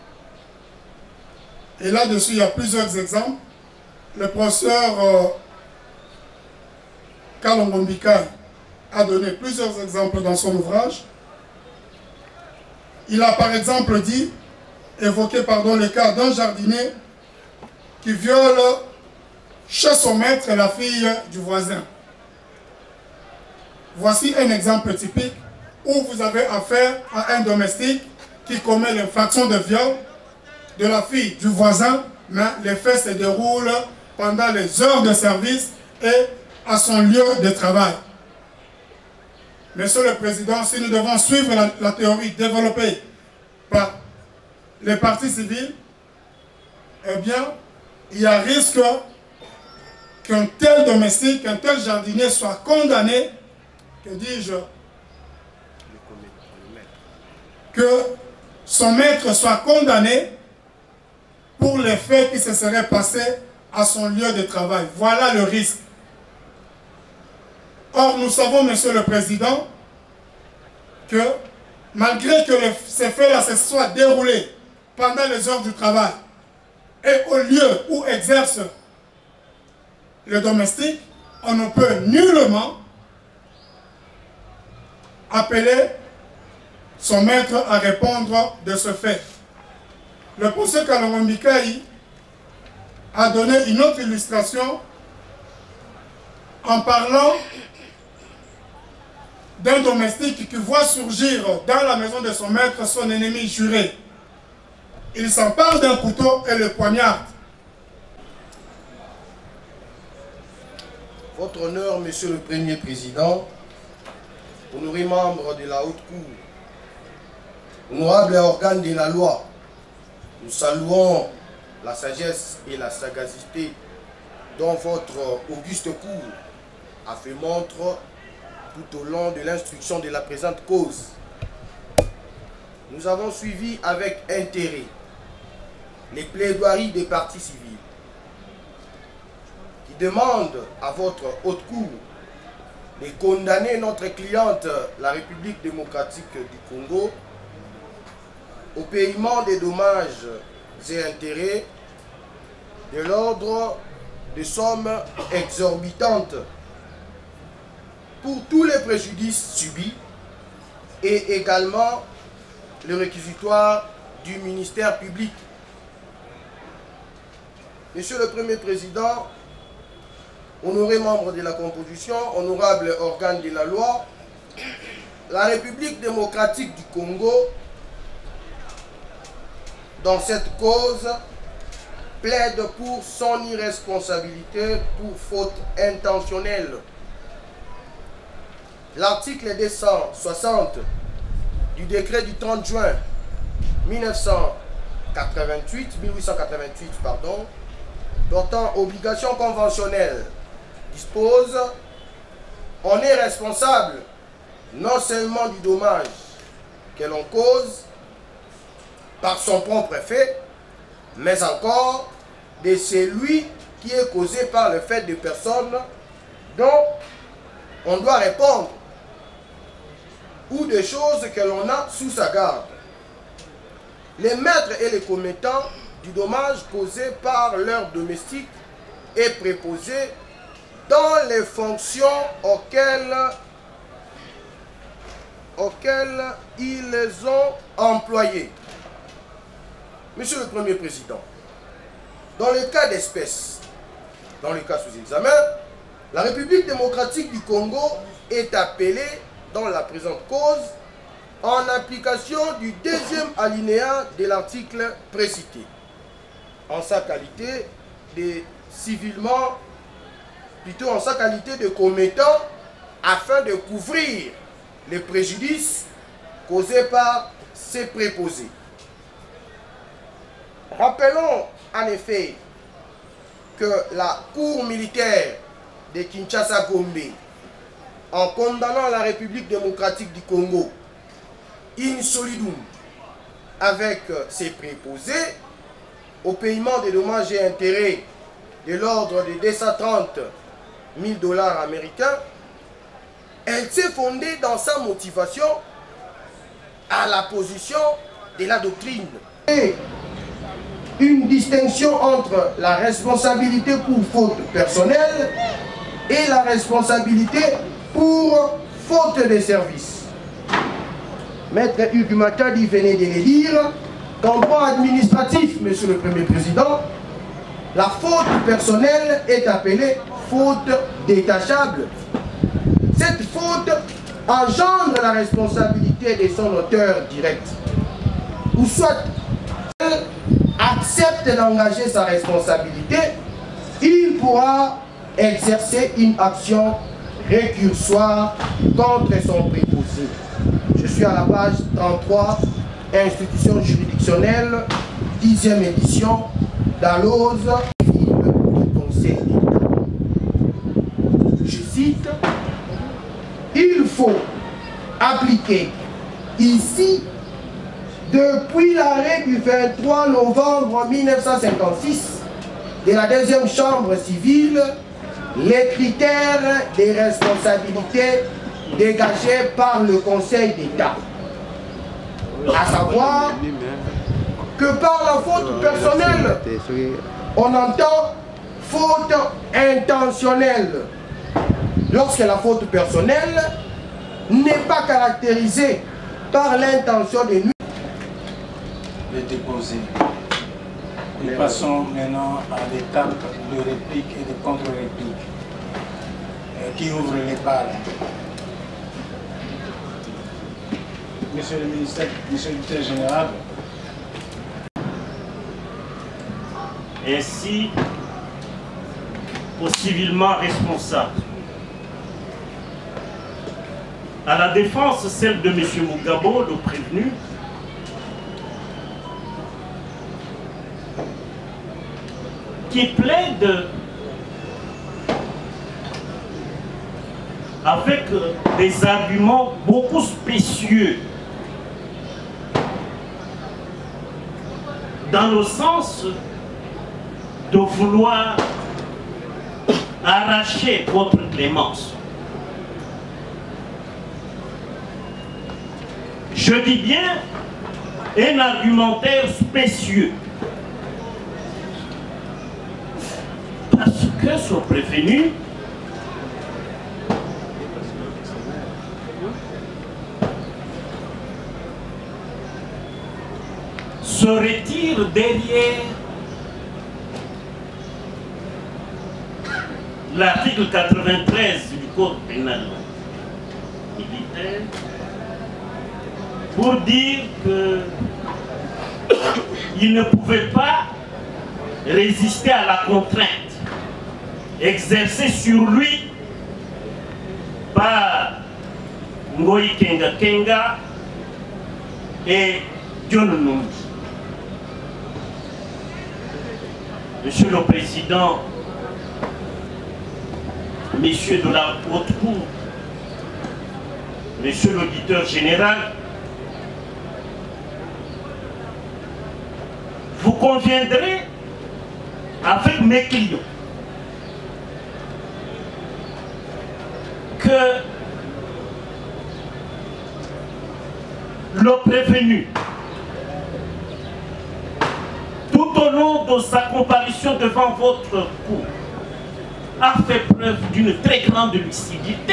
Et là-dessus, il y a plusieurs exemples. Le professeur Kalongo Mbikai a donné plusieurs exemples dans son ouvrage. Il a par exemple évoqué le cas d'un jardinier qui viole chez son maître la fille du voisin. Voici un exemple typique où vous avez affaire à un domestique qui commet l'infraction de viol de la fille du voisin, mais les faits se déroulent pendant les heures de service et à son lieu de travail. Monsieur le Président, si nous devons suivre la théorie développée par les partis civils, eh bien, il y a risque qu'un tel domestique, qu'un tel jardinier soit condamné, que dis-je, que son maître soit condamné pour les faits qui se seraient passés à son lieu de travail. Voilà le risque. Or, nous savons, Monsieur le Président, que malgré que ces faits-là se soient déroulés pendant les heures du travail et au lieu où exerce le domestique, on ne peut nullement appeler son maître à répondre de ce fait. Le professeur Kalongo Mbikai a donné une autre illustration en parlant d'un domestique qui voit surgir dans la maison de son maître son ennemi juré. Il s'empare d'un couteau et le poignarde. Votre honneur, Monsieur le Premier Président, honorés membres de la Haute Cour, honorables organes de la loi, nous saluons la sagesse et la sagacité dont votre auguste cour a fait montre tout au long de l'instruction de la présente cause. Nous avons suivi avec intérêt les plaidoiries des partis civils qui demandent à votre haute cour de condamner notre cliente, la République démocratique du Congo, au paiement des dommages et intérêts de l'ordre de sommes exorbitantes pour tous les préjudices subis et également le réquisitoire du ministère public. Monsieur le Premier Président, honorés membres de la composition, honorables organes de la loi, la République démocratique du Congo, dans cette cause, plaide pour son irresponsabilité pour faute intentionnelle. L'article 260 du décret du 30 juin 1888, portant obligation conventionnelle, dispose: on est responsable non seulement du dommage que l'on cause par son propre fait, mais encore de celui qui est causé par le fait de personnes dont on doit répondre ou des choses que l'on a sous sa garde. Les maîtres et les commettants du dommage causé par leurs domestiques et préposés dans les fonctions auxquelles ils les ont employés. Monsieur le Premier Président, dans le cas d'espèce, dans le cas sous examen, la République démocratique du Congo est appelée dans la présente cause en application du deuxième alinéa de l'article précité, en sa qualité de en sa qualité de commettant, afin de couvrir les préjudices causés par ces préposés. Rappelons en effet que la Cour militaire de Kinshasa-Gombe, en condamnant la République démocratique du Congo in solidum avec ses préposés au paiement des dommages et intérêts de l'ordre de 230 000 $ américains, elle s'est fondée dans sa motivation à la position de la doctrine. Et une distinction entre la responsabilité pour faute personnelle et la responsabilité pour faute de service. Maître Hugues Matadi venait de le dire, qu'en droit administratif, Monsieur le Premier Président, la faute personnelle est appelée faute détachable. Cette faute engendre la responsabilité de son auteur direct. Ou soit elle accepte d'engager sa responsabilité, il pourra exercer une action récursoire contre son préposé. Je suis à la page 33, institution juridictionnelle, 10e édition, d'Alloz, du Conseil d'État. Je cite, il faut appliquer ici, depuis l'arrêt du 23 novembre 1956 de la deuxième chambre civile, les critères des responsabilités dégagés par le Conseil d'État. À savoir que par la faute personnelle, on entend faute intentionnelle. Lorsque la faute personnelle n'est pas caractérisée par l'intention de nuire. Les déposer. Nous passons maintenant à l'étape de réplique et de contre-réplique qui ouvre les balles. Monsieur le ministre, Monsieur le directeur général. Ainsi au civilement responsable. À la défense, celle de M. Mugabo, le prévenu, qui plaide avec des arguments beaucoup spécieux, dans le sens de vouloir arracher votre clémence. Je dis bien un argumentaire spécieux. Parce que ce prévenu se retire derrière l'article 93 du Code pénal militaire pour dire qu'il ne pouvait pas résister à la contrainte exercée sur lui par Ngoï Kenga Kenga et John Numbi. Monsieur le Président, Messieurs de la Haute Cour, Monsieur l'auditeur général, vous conviendrez avec mes clients que le prévenu, tout au long de sa comparution devant votre cour, a fait preuve d'une très grande lucidité,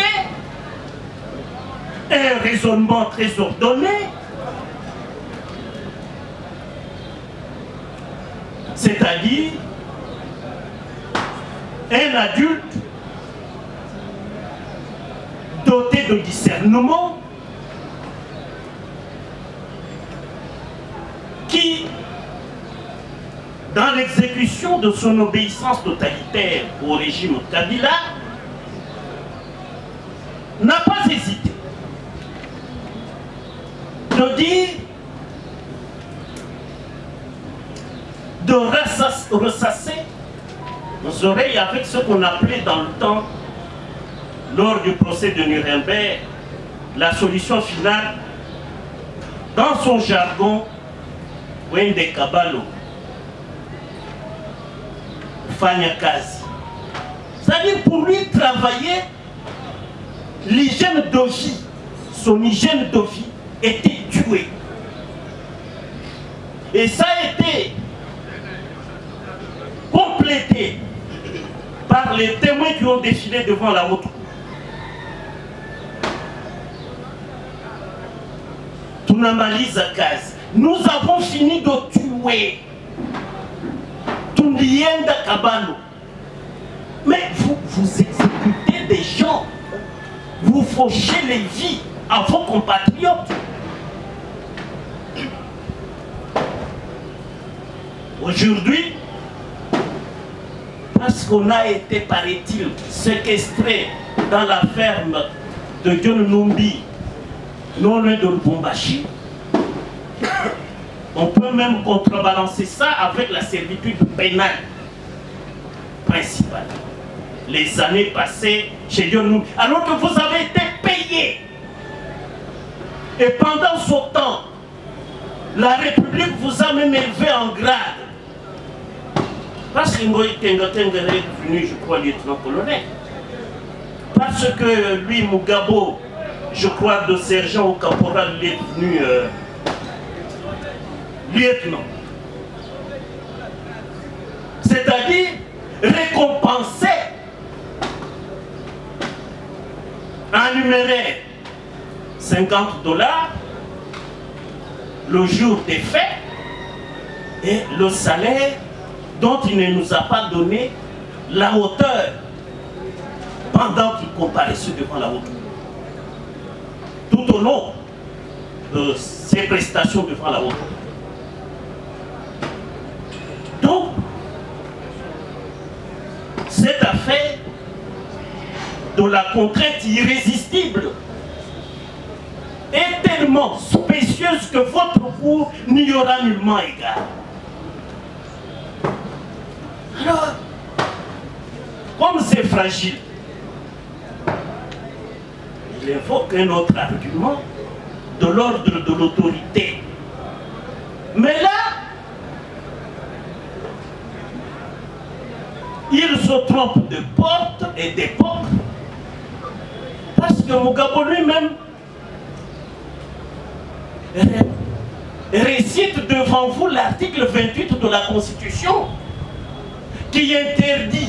un raisonnement très ordonné, c'est-à-dire un adulte doté de discernement qui, dans l'exécution de son obéissance totalitaire au régime Kabila, n'a pas hésité de dire, de ressasser nos oreilles avec ce qu'on appelait dans le temps, lors du procès de Nuremberg, la solution finale, dans son jargon, Wende Kabalo, Fanyakazi. C'est-à-dire pour lui travailler, l'hygiène de vie, son hygiène de vie était tuée. Et ça a été complété par les témoins qui ont défilé devant la haute cour. Tunamaliza kazi. Nous avons fini de tuer Tundienda Kabalo. Mais vous exécutez des gens, vous fauchez les vies à vos compatriotes. Aujourd'hui, parce qu'on a été, paraît-il, séquestré dans la ferme de John Numbi, non loin de Lubumbashi, on peut même contrebalancer ça avec la servitude pénale principale. Les années passées chez John Numbi, alors que vous avez été payé. Et pendant ce temps, la République vous a même élevé en grade. Parce que Ngoï Tenga Tenga est devenu, je crois, lieutenant-colonel. Parce que lui, Mugabo, je crois, de sergent au caporal, il est devenu lieutenant. C'est-à-dire récompenser en numéraire $50 le jour des fêtes et le salaire dont il ne nous a pas donné la hauteur pendant qu'il comparaissait devant la haute cour. Tout au long de ses prestations devant la haute cour. Donc, cette affaire de la contrainte irrésistible est tellement spécieuse que votre cours n'y aura nullement égard. Alors, comme c'est fragile, il invoque un autre argument de l'ordre de l'autorité. Mais là, il se trompe de porte et d'époque, parce que Mugabo lui-même récite devant vous l'article 28 de la Constitution qui interdit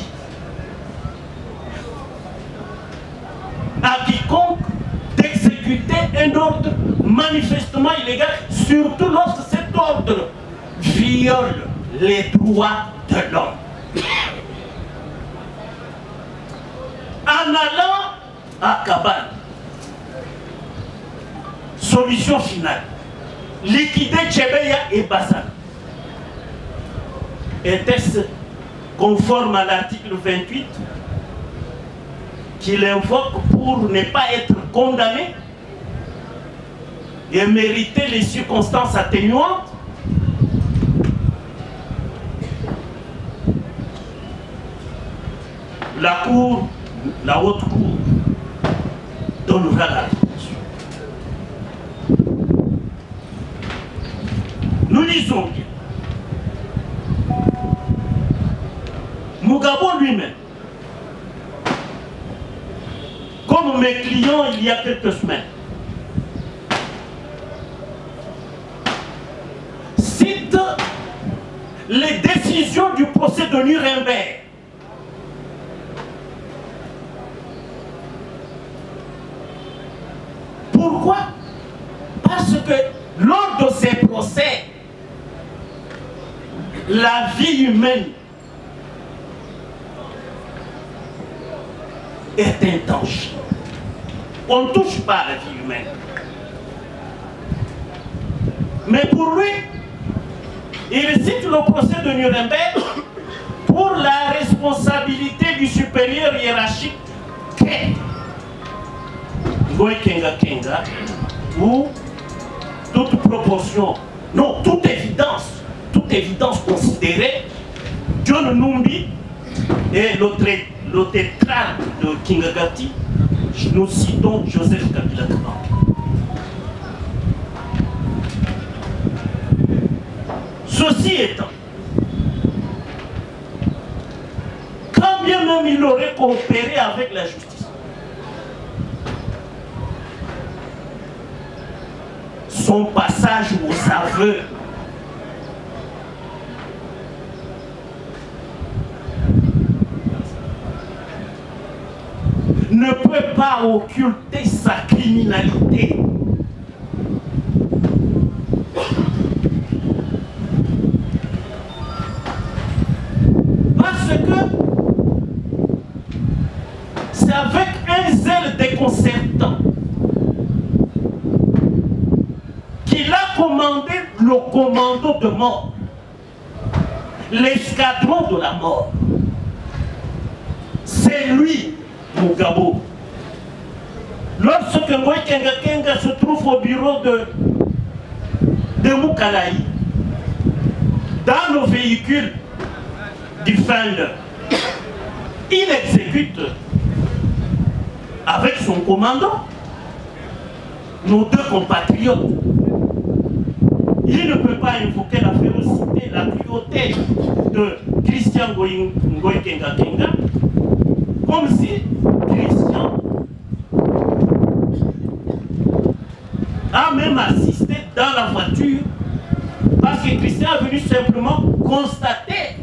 à quiconque d'exécuter un ordre manifestement illégal, surtout lorsque cet ordre viole les droits de l'homme. En allant à Kabal, solution finale, liquider Tchebeya et Bazan. Était-ce conforme à l'article 28 qu'il invoque pour ne pas être condamné et mériter les circonstances atténuantes? La cour, la haute cour, donnera la réponse. Nous disons bien, Mugabo lui-même, comme comme mes clients il y a quelques semaines. Cite les décisions du procès de Nuremberg. Pourquoi? Parce que lors de ces procès, la vie humaine est intangible. On ne touche pas à la vie humaine. Mais pour lui, il cite le procès de Nuremberg pour la responsabilité du supérieur hiérarchique qu'est Ngoï Kenga Kenga, ou toute proportion, non, toute évidence considérée, John Numbi et le tétrarque de Kingagati, nous citons Joseph Kabila. Ceci étant, quand bien même il aurait coopéré avec la justice, son passage aux aveux ne peut pas occulter sa criminalité. Parce que c'est avec un zèle déconcertant qu'il a commandé le commando de mort, l'escadron de la mort. C'est lui, Mugabo. Lorsque Ngoï Kenga Kenga se trouve au bureau de Mukalaï, dans le véhicule du Fender, il exécute avec son commandant nos deux compatriotes. Il ne peut pas invoquer la férocité, la cruauté de Christian Ngoï Kenga Kenga, comme si Christian a même assisté dans la voiture, parce que Christian est venu simplement constater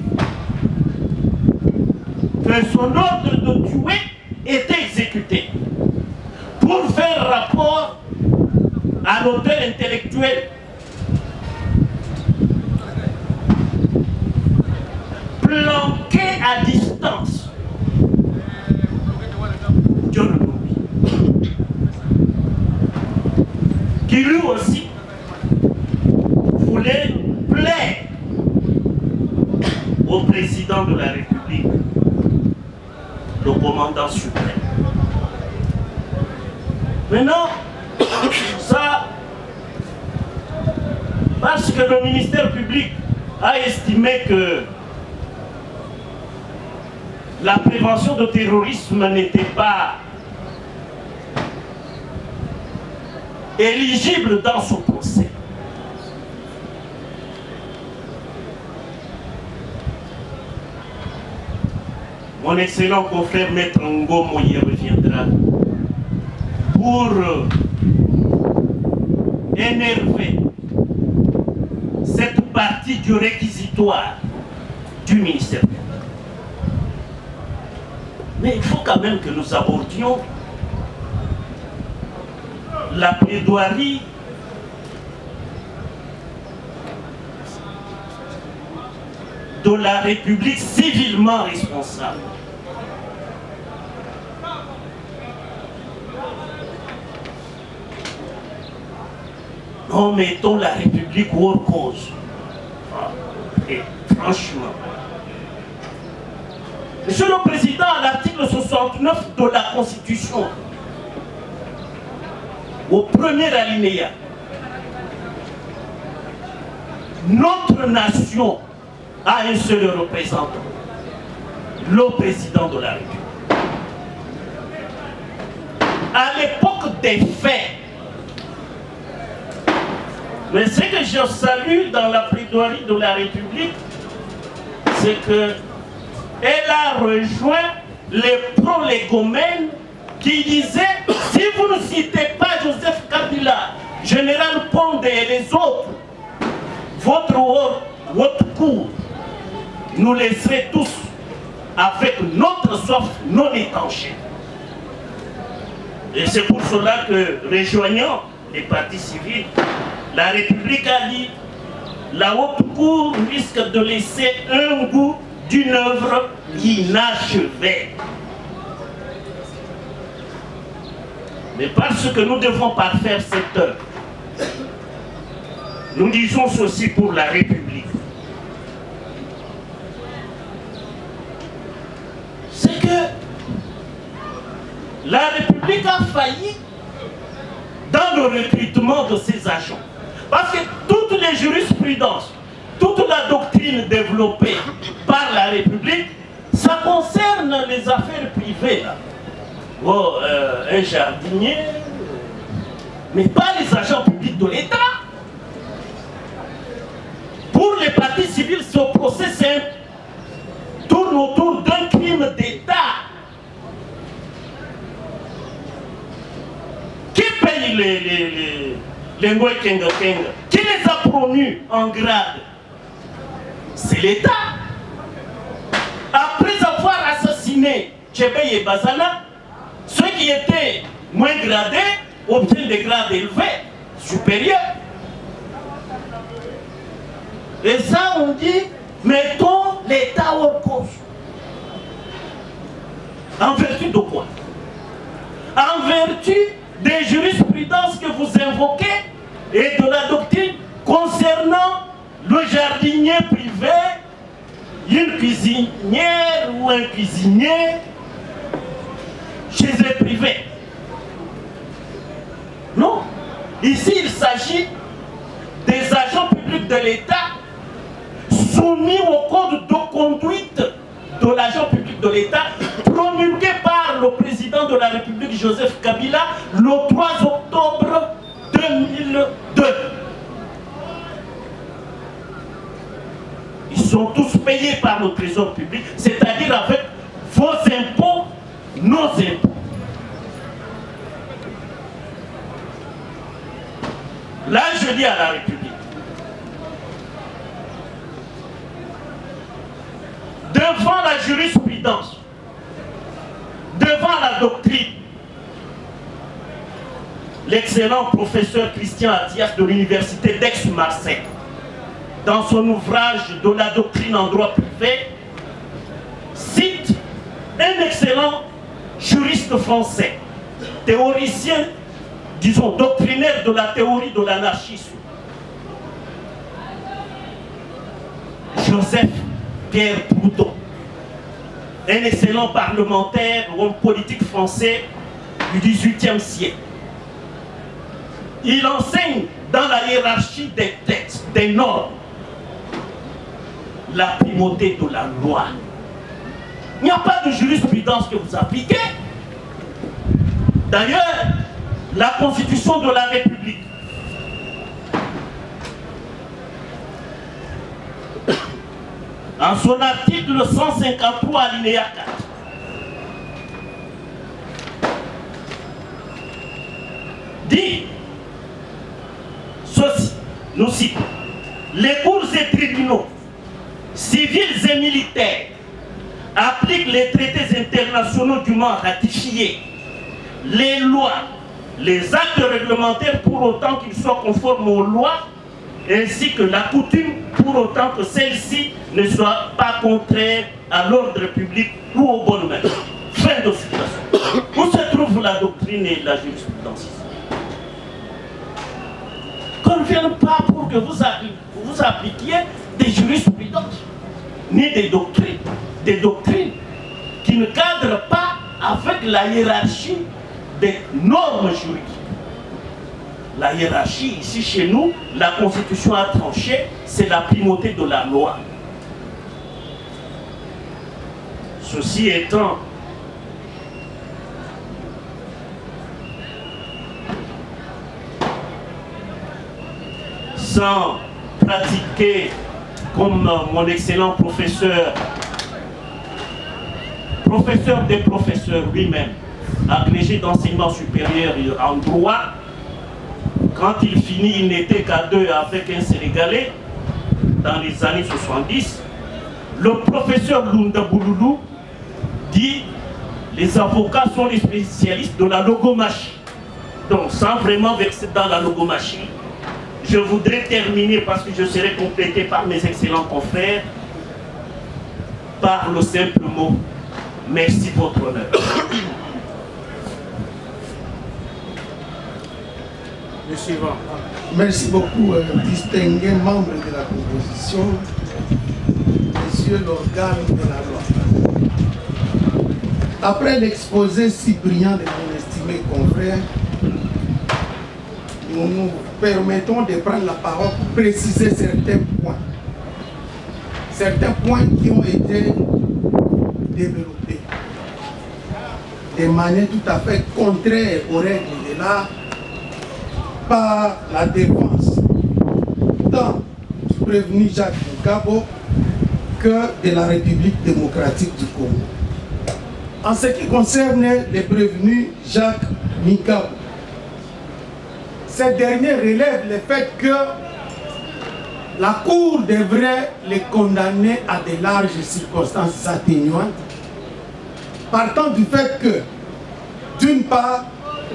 que son ordre de tuer était exécuté pour faire rapport à l'auteur intellectuel planqué à distance. John Numbi, qui lui aussi voulait plaire au président de la République, le commandant suprême. Maintenant, ça, parce que le ministère public a estimé que la prévention de terrorisme n'était pas éligible dans son procès. Mon excellent confrère Maître Ngomo y reviendra pour énerver cette partie du réquisitoire du ministère. Mais il faut quand même que nous abordions la plaidoirie de la République civilement responsable. Non, mettons la République hors cause. Et franchement, Monsieur le Président, à l'article 69 de la Constitution, au premier alinéa, notre nation a un seul représentant, le président de la République. À l'époque des faits, mais ce que je salue dans la plaidoirie de la République, c'est que elle a rejoint les prolégomènes qui disait, si vous ne citez pas Joseph Kabila, Général Pondé et les autres, votre cour nous laisserez tous avec notre soif non étanchée. Et c'est pour cela que, rejoignant les partis civils, la République a dit, la haute cour risque de laisser un goût d'une œuvre inachevée. Mais parce que nous devons parfaire cette œuvre, nous disons ceci pour la République. C'est que la République a failli dans le recrutement de ses agents. Parce que toutes les jurisprudences, toute la doctrine développée par la République, ça concerne les affaires privées. Là. Oh, un jardinier, mais pas les agents publics de l'État. Pour les partis civils, ce procès tourne autour d'un crime d'État. Qui paye les Ngoy Kenga Kenga? Qui les a promus en grade? C'est l'État. Après avoir assassiné Tchébé et Bazana, ceux qui étaient moins gradés obtiennent des grades élevés, supérieurs. Et ça, on dit, mettons l'État hors cause. En vertu de quoi? En vertu des jurisprudences que vous invoquez et de la doctrine concernant le jardinier privé, une cuisinière ou un cuisinier chez un privé. Non. Ici, il s'agit des agents publics de l'État soumis au code de conduite de l'agent public de l'État promulgué par le président de la République Joseph Kabila le 3 octobre 2002. Ils sont tous payés par le trésor public, c'est-à-dire avec vos impôts, nos impôts. Là, je dis à la République, devant la jurisprudence, devant la doctrine, l'excellent professeur Christian Attias de l'université d'Aix-Marseille, dans son ouvrage de la doctrine en droit privé, cite un excellent juriste français, théoricien, disons doctrinaire de la théorie de l'anarchisme, Joseph Pierre Proudhon, un excellent parlementaire, homme politique français du XVIIIe siècle. Il enseigne dans la hiérarchie des textes, des normes, la primauté de la loi. Il n'y a pas de jurisprudence que vous appliquez. D'ailleurs, la Constitution de la République en son article 153 alinéa 4 dit ceci, nous citons: les cours et tribunaux civils et militaires appliquent les traités internationaux dûment ratifiés, les lois, les actes réglementaires pour autant qu'ils soient conformes aux lois, ainsi que la coutume pour autant que celle-ci ne soit pas contraire à l'ordre public ou aux bonnes mœurs. Fin de citation. Où se trouve la doctrine et la jurisprudence? Qu'on ne vienne pas pour que vous appliquiez des jurisprudences, ni des doctrines qui ne cadrent pas avec la hiérarchie des normes juridiques. La hiérarchie, ici chez nous, la Constitution a tranché, c'est la primauté de la loi. Ceci étant, sans pratiquer comme mon excellent professeur des professeurs lui-même, agrégé d'enseignement supérieur en droit. Quand il finit, il n'était qu'à 2 avec un Sénégalais dans les années 70. Le professeur Lunda Bouloulou dit les avocats sont les spécialistes de la logomachie. Donc, sans vraiment verser dans la logomachie, je voudrais terminer, parce que je serai complété par mes excellents confrères, par le simple mot « Merci votre honneur ». Le suivant. Merci beaucoup, distingués membres de la composition, messieurs l'organe de la loi. Après l'exposé si brillant de mon estimé confrère, nous nous permettons de prendre la parole pour préciser certains points. Certains points qui ont été développés de manière tout à fait contraire aux règles de l'art par la défense tant du prévenu Jacques Mugabo que de la République démocratique du Congo. En ce qui concerne les prévenus Jacques Mugabo, ces derniers relèvent le fait que la Cour devrait les condamner à de larges circonstances atténuantes, partant du fait que, d'une part,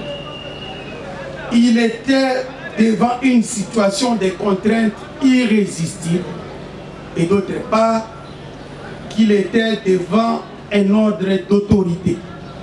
il était devant une situation de contrainte irrésistible, et d'autre part, qu'il était devant un ordre d'autorité.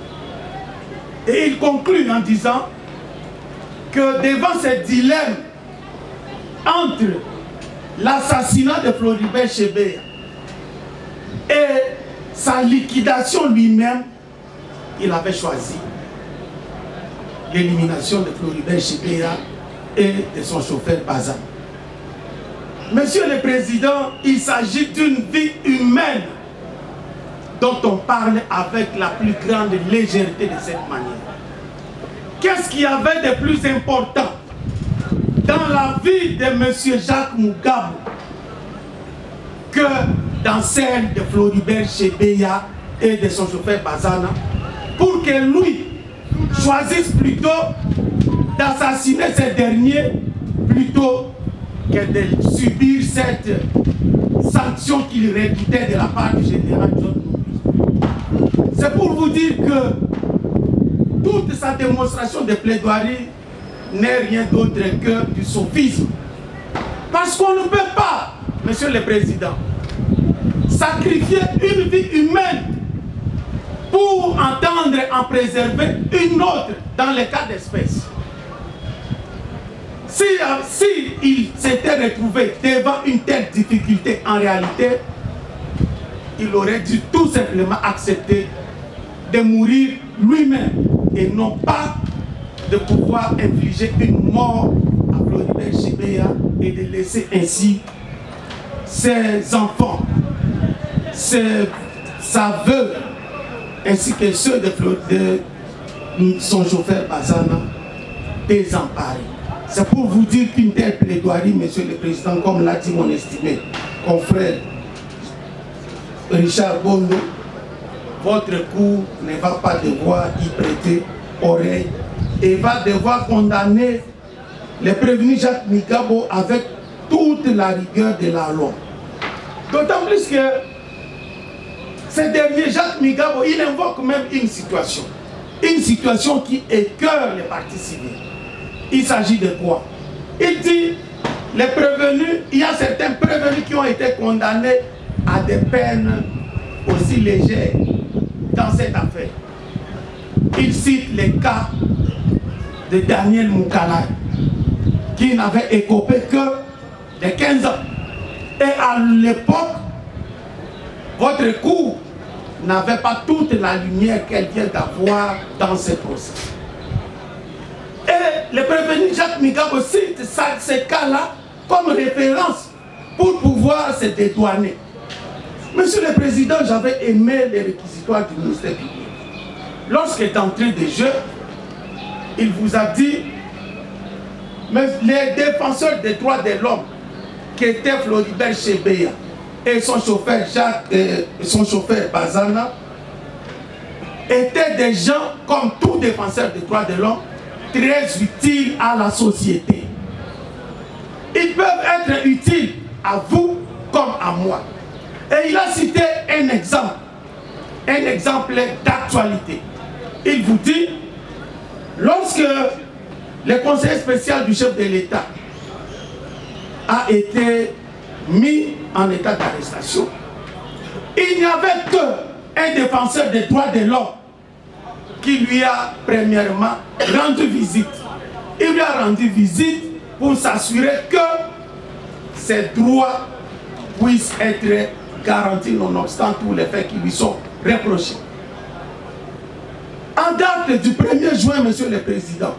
Et il conclut en disant que devant ce dilemme entre l'assassinat de Floribert Chebeya et sa liquidation lui-même, il avait choisi l'élimination de Floribert Chebeya et de son chauffeur Bazan. Monsieur le Président, il s'agit d'une vie humaine dont on parle avec la plus grande légèreté de cette manière. Qu'est-ce qu'il y avait de plus important dans la vie de M. Jacques Mugabo que dans celle de Floribert Chebeya et de son chauffeur Bazana, pour que lui choisisse plutôt d'assassiner ces derniers plutôt que de subir cette sanction qu'il redoutait de la part du général John Numbi. C'est pour vous dire que toute sa démonstration de plaidoirie n'est rien d'autre que du sophisme. Parce qu'on ne peut pas, Monsieur le Président, sacrifier une vie humaine pour entendre en préserver une autre dans les cas d'espèce. Si il s'était retrouvé devant une telle difficulté en réalité, il aurait dû tout simplement accepter de mourir lui-même et non pas de pouvoir infliger une mort à Floribert Chebeya et de laisser ainsi ses enfants, sa veuve, ainsi que ceux de son chauffeur Bazana désemparés. C'est pour vous dire qu'une telle plaidoirie, Monsieur le Président, comme l'a dit mon estimé confrère Richard Bondo, votre cour ne va pas devoir y prêter oreille et va devoir condamner les prévenus Jacques Mugabo avec toute la rigueur de la loi. D'autant plus que ce dernier Jacques Mugabo, il invoque même une situation qui écœure les partis civils. Il s'agit de quoi? Il dit, les prévenus, il y a certains prévenus qui ont été condamnés à des peines aussi légères dans cette affaire. Il cite les cas de Daniel Moukala, qui n'avait écopé que de 15 ans. Et à l'époque, votre cour n'avait pas toute la lumière qu'elle vient d'avoir dans ce procès. Et le prévenu Jacques Mugabo cite ces cas-là comme référence pour pouvoir se dédouaner. Monsieur le Président, j'avais aimé les réquisitoires du ministère public. Lorsqu'il est entré de jeu, il vous a dit, mais les défenseurs des droits de l'homme, qui étaient Floribert Chebeya et son chauffeur Bazana, étaient des gens, comme tout défenseur des droits de l'homme, très utiles à la société. Ils peuvent être utiles à vous comme à moi. Et il a cité un exemple d'actualité. Il vous dit, lorsque le conseiller spécial du chef de l'État a été mis en état d'arrestation, il n'y avait qu'un défenseur des droits de l'homme qui lui a premièrement rendu visite. Il lui a rendu visite pour s'assurer que ses droits puissent être garantis nonobstant tous les faits qui lui sont reprochés. En date du 1er juin, Monsieur le Président,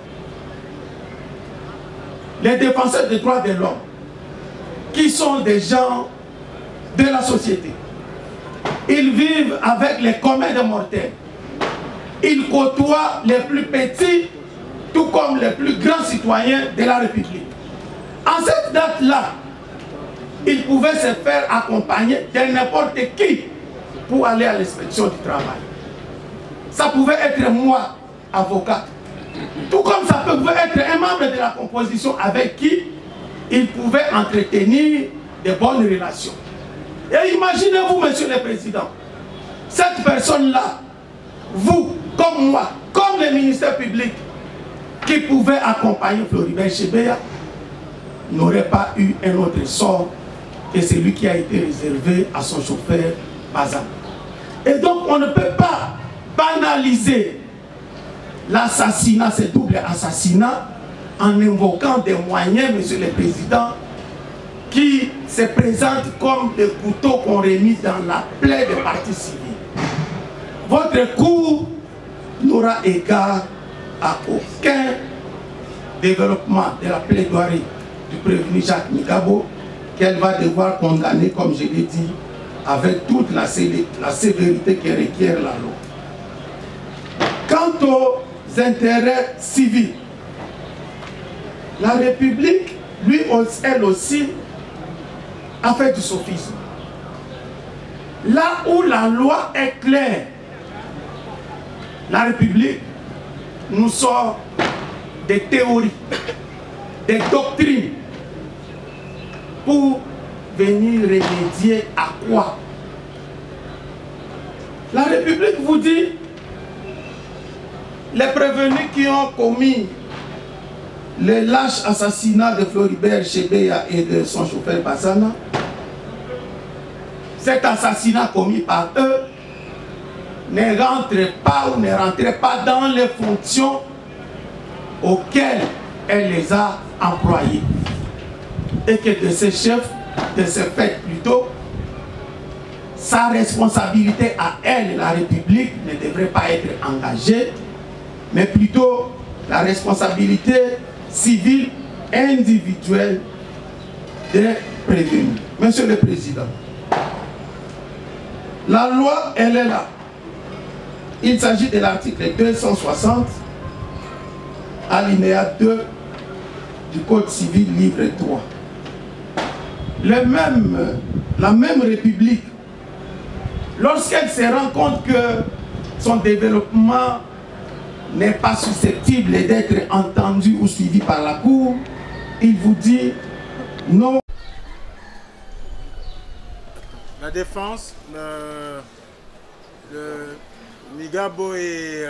les défenseurs des droits de l'homme, qui sont des gens de la société, ils vivent avec les communs des mortels. Ils côtoient les plus petits, tout comme les plus grands citoyens de la République. En cette date-là, ils pouvaient se faire accompagner de n'importe qui pour aller à l'inspection du travail. Ça pouvait être moi, avocat. Tout comme ça pouvait être un membre de la composition avec qui il pouvait entretenir de bonnes relations. Et imaginez-vous, Monsieur le Président, cette personne-là, vous, comme moi, comme le ministère public, qui pouvait accompagner Floribert Chebeya, n'aurait pas eu un autre sort que celui qui a été réservé à son chauffeur Bazan. Et donc on ne peut pas banaliser l'assassinat, ce double assassinat, en invoquant des moyens, Monsieur le Président, qui se présentent comme des couteaux qu'on remet dans la plaie des partis civils. Votre cour n'aura égard à aucun développement de la plaidoirie du prévenu Jacques Migabo, qu'elle va devoir condamner, comme je l'ai dit, avec toute la sévérité que requiert la loi. Quant aux intérêts civils, la République, elle aussi, a fait du sophisme. Là où la loi est claire, la République nous sort des théories, des doctrines, pour venir remédier à quoi? La République vous dit, les prévenus qui ont commis le lâche assassinat de Floribert Chebeya et de son chauffeur Bazana, cet assassinat commis par eux ne rentre pas ou ne rentre pas dans les fonctions auxquelles elle les a employés. Et que de ces chefs, de ces faits plutôt, sa responsabilité à elle, la République, ne devrait pas être engagée, mais plutôt la responsabilité civile individuelle des prévenus. Monsieur le Président, la loi, elle est là. Il s'agit de l'article 260, alinéa 2 du Code civil, livre 3. La même République, lorsqu'elle se rend compte que son développement n'est pas susceptible d'être entendu ou suivi par la Cour, il vous dit non. La défense, Migabo et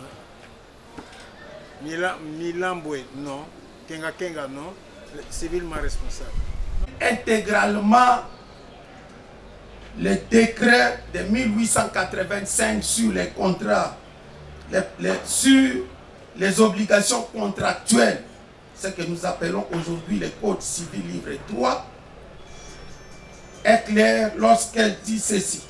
Milambwe, non. Kenga, non. Civilement responsable. Intégralement le décret de 1885 sur les contrats, sur les obligations contractuelles, ce que nous appelons aujourd'hui le Code civil livre 3, est clair lorsqu'elle dit ceci.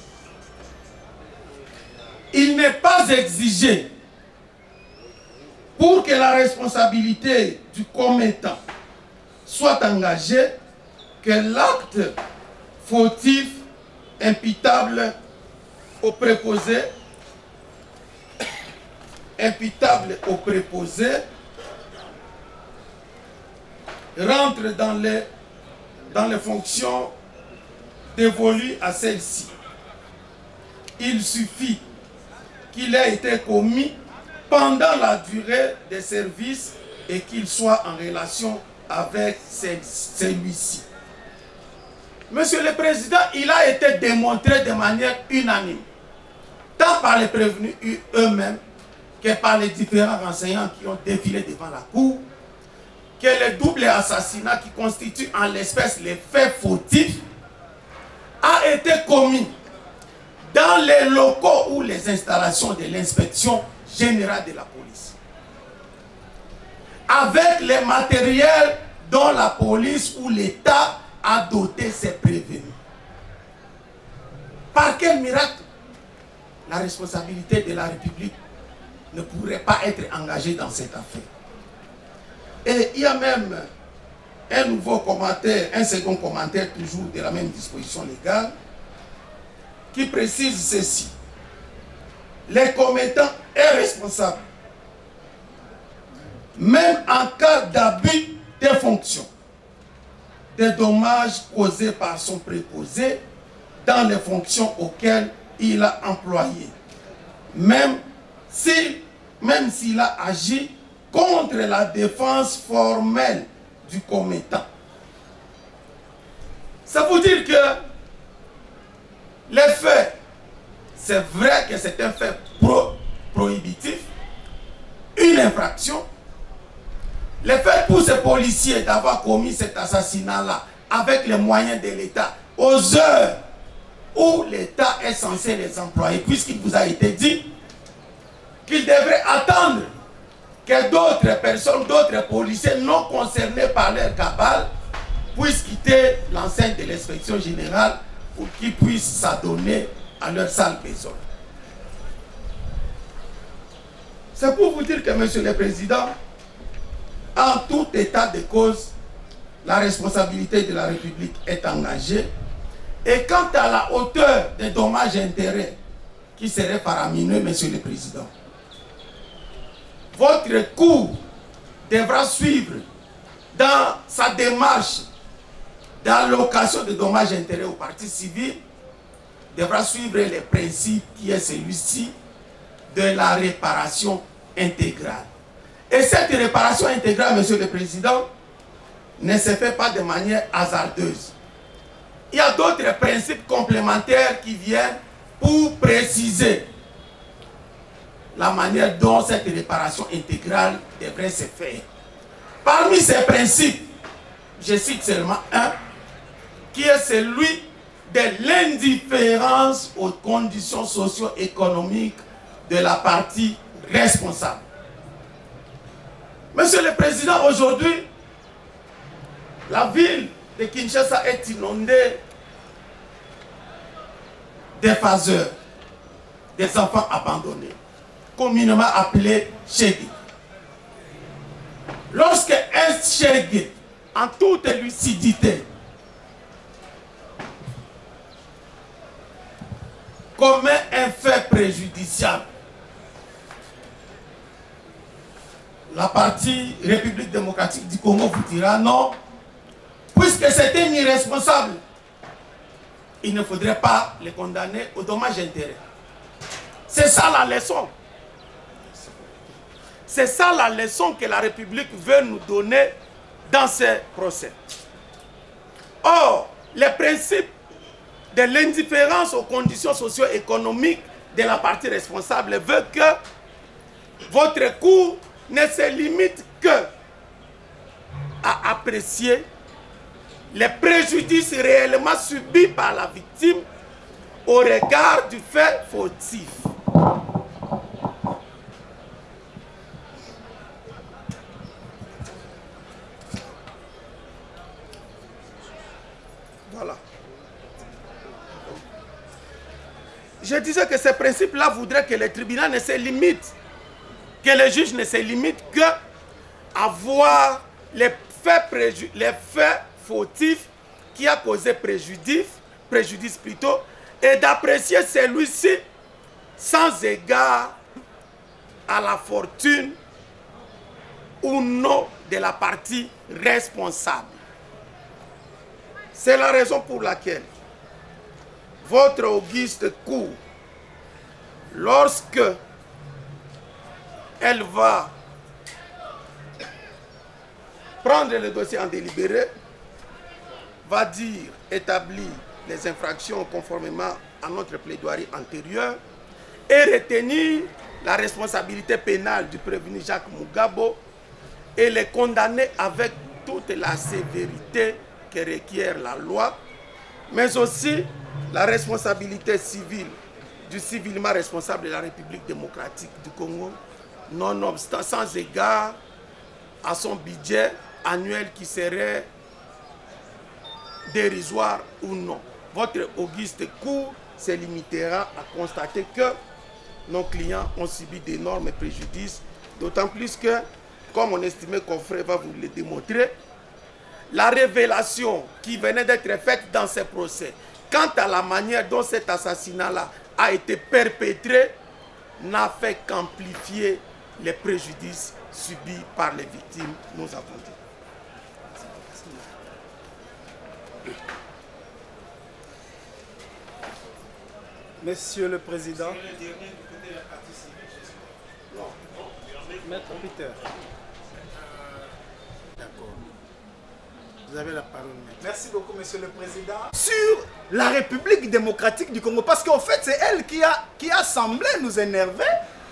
Il n'est pas exigé pour que la responsabilité du commettant soit engagée que l'acte fautif imputable au préposé rentre dans les fonctions dévolues à celle-ci. Il suffit qu'il ait été commis pendant la durée des services et qu'il soit en relation avec celui-ci. Monsieur le Président, il a été démontré de manière unanime, tant par les prévenus eux-mêmes que par les différents renseignants qui ont défilé devant la Cour, que le double assassinat qui constitue en l'espèce les faits fautifs a été commis dans les locaux ou les installations de l'inspection générale de la police, avec les matériels dont la police ou l'État a doté ses prévenus. Par quel miracle la responsabilité de la République ne pourrait pas être engagée dans cette affaire? Et il y a même un nouveau commentaire, un second commentaire toujours de la même disposition légale qui précise ceci: les commettants et responsables, même en cas d'abus de fonction, des dommages causés par son préposé dans les fonctions auxquelles il a employé, même s'il a agi contre la défense formelle du commettant. Ça veut dire que les faits, c'est vrai que c'est un fait prohibitif, une infraction. Le fait pour ces policiers d'avoir commis cet assassinat-là avec les moyens de l'État, aux heures où l'État est censé les employer, puisqu'il vous a été dit qu'il devrait attendre que d'autres personnes, d'autres policiers non concernés par leur cabale puissent quitter l'enceinte de l'inspection générale pour qu'ils puissent s'adonner à leur sale besoin. C'est pour vous dire que, Monsieur le Président, en tout état de cause, la responsabilité de la République est engagée. Et quant à la hauteur des dommages et intérêts qui seraient faramineux, Monsieur le Président, votre cour devra suivre dans sa démarche d'allocation de dommages et intérêts aux parties civiles, devra suivre les principes qui est celui-ci de la réparation intégrale. Et cette réparation intégrale, Monsieur le Président, ne se fait pas de manière hasardeuse. Il y a d'autres principes complémentaires qui viennent pour préciser la manière dont cette réparation intégrale devrait se faire. Parmi ces principes, je cite seulement un, qui est celui de l'indifférence aux conditions socio-économiques de la partie responsable. Monsieur le Président, aujourd'hui, la ville de Kinshasa est inondée des phaseurs, des enfants abandonnés, communément appelés Chégué. Lorsque un Chégué, en toute lucidité, commet un fait préjudiciable, la partie République démocratique du Congo vous dira non, puisque c'était un irresponsable, il ne faudrait pas les condamner au dommage intérêt. C'est ça la leçon. C'est ça la leçon que la République veut nous donner dans ces procès. Or, les principes de l'indifférence aux conditions socio-économiques de la partie responsable veut que votre cour ne se limite que à apprécier les préjudices réellement subis par la victime au regard du fait fautif. Voilà. Je disais que ces principes-là voudraient que le tribunal ne se limite, que le juge ne se limite que à voir les faits fautifs qui a causé préjudice plutôt, et d'apprécier celui-ci sans égard à la fortune ou non de la partie responsable. C'est la raison pour laquelle votre auguste cour, lorsque elle va prendre le dossier en délibéré, va dire établir les infractions conformément à notre plaidoirie antérieure et retenir la responsabilité pénale du prévenu Jacques Mugabo et les condamner avec toute la sévérité que requiert la loi, mais aussi la responsabilité civile du civilement responsable de la République démocratique du Congo, nonobstant sans égard à son budget annuel qui serait dérisoire ou non. Votre auguste cour se limitera à constater que nos clients ont subi d'énormes préjudices, d'autant plus que, comme mon estimé confrère va vous le démontrer, la révélation qui venait d'être faite dans ces procès, quant à la manière dont cet assassinat-là a été perpétré, n'a fait qu'amplifier les préjudices subis par les victimes, nous avons dit. Monsieur le Président. Maître Peter. D'accord. Vous avez la parole. Merci beaucoup, Monsieur le Président. Sur la République démocratique du Congo, parce qu'en fait, c'est elle qui a semblé nous énerver.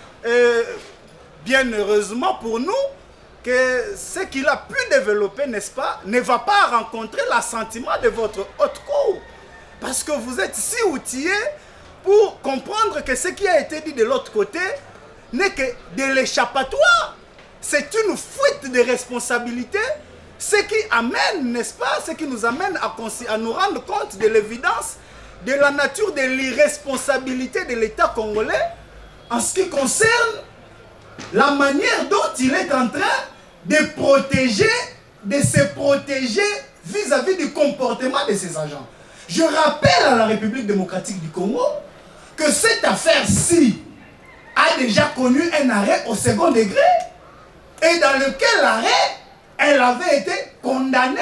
Bien heureusement pour nous, que ce qu'il a pu développer, n'est-ce pas, ne va pas rencontrer l'assentiment de votre haute cour. Parce que vous êtes si outillés pour comprendre que ce qui a été dit de l'autre côté n'est que de l'échappatoire. C'est une fuite de responsabilité, ce qui amène, n'est-ce pas, ce qui nous amène à nous rendre compte de l'évidence de la nature de l'irresponsabilité de l'État congolais en ce qui concerne la manière dont il est en train de se protéger vis-à-vis du comportement de ses agents. Je rappelle à la République démocratique du Congo que cette affaire-ci a déjà connu un arrêt au second degré et dans lequel arrêt elle avait été condamnée.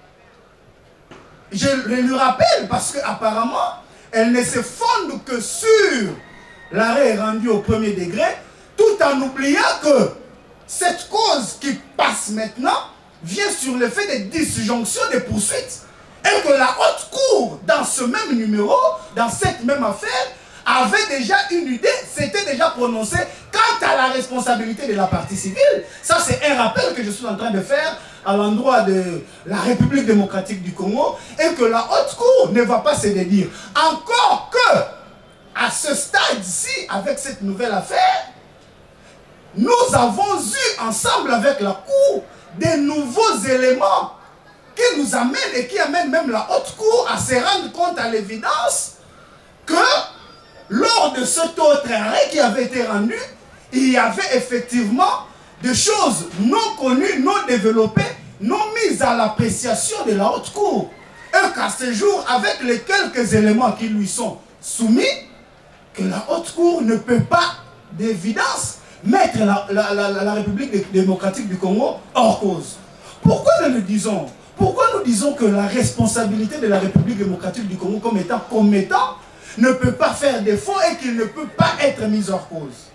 Je le rappelle parce qu'apparemment elle ne se fonde que sur l'arrêt rendu au premier degré, tout en oubliant que cette cause qui passe maintenant vient sur le fait de disjonction des poursuites et que la haute cour, dans ce même numéro, dans cette même affaire, avait déjà une idée, s'était déjà prononcé quant à la responsabilité de la partie civile. Ça, c'est un rappel que je suis en train de faire à l'endroit de la République démocratique du Congo et que la haute cour ne va pas se dédire. Encore que, à ce stade-ci, avec cette nouvelle affaire, nous avons eu ensemble avec la cour des nouveaux éléments qui nous amènent et qui amènent même la haute cour à se rendre compte à l'évidence que lors de cet autre arrêt qui avait été rendu, il y avait effectivement des choses non connues, non développées, non mises à l'appréciation de la haute cour. Et qu'à ce jour, avec les quelques éléments qui lui sont soumis, que la haute cour ne peut pas d'évidence mettre la République démocratique du Congo hors cause. Pourquoi nous le disons? Pourquoi nous disons que la responsabilité de la République démocratique du Congo comme étant commettant ne peut pas faire défaut et qu'il ne peut pas être mis hors cause?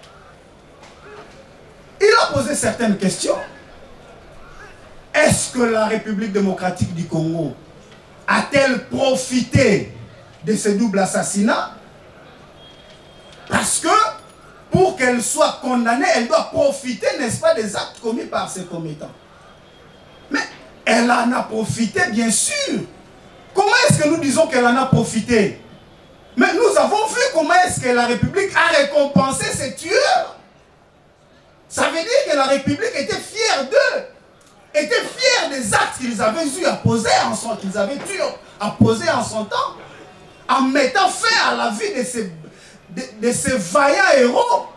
Il a posé certaines questions. Est-ce que la République démocratique du Congo a-t-elle profité de ce double assassinat? Parce que pour qu'elle soit condamnée, elle doit profiter, n'est-ce pas, des actes commis par ses commettants. Mais elle en a profité, bien sûr. Comment est-ce que nous disons qu'elle en a profité? Mais nous avons vu comment est-ce que la République a récompensé ces tueurs. Ça veut dire que la République était fière d'eux, était fière des actes qu'ils avaient eu à poser en son temps, qu'ils avaient eu à poser en son temps, en mettant fin à la vie de ces vaillants héros.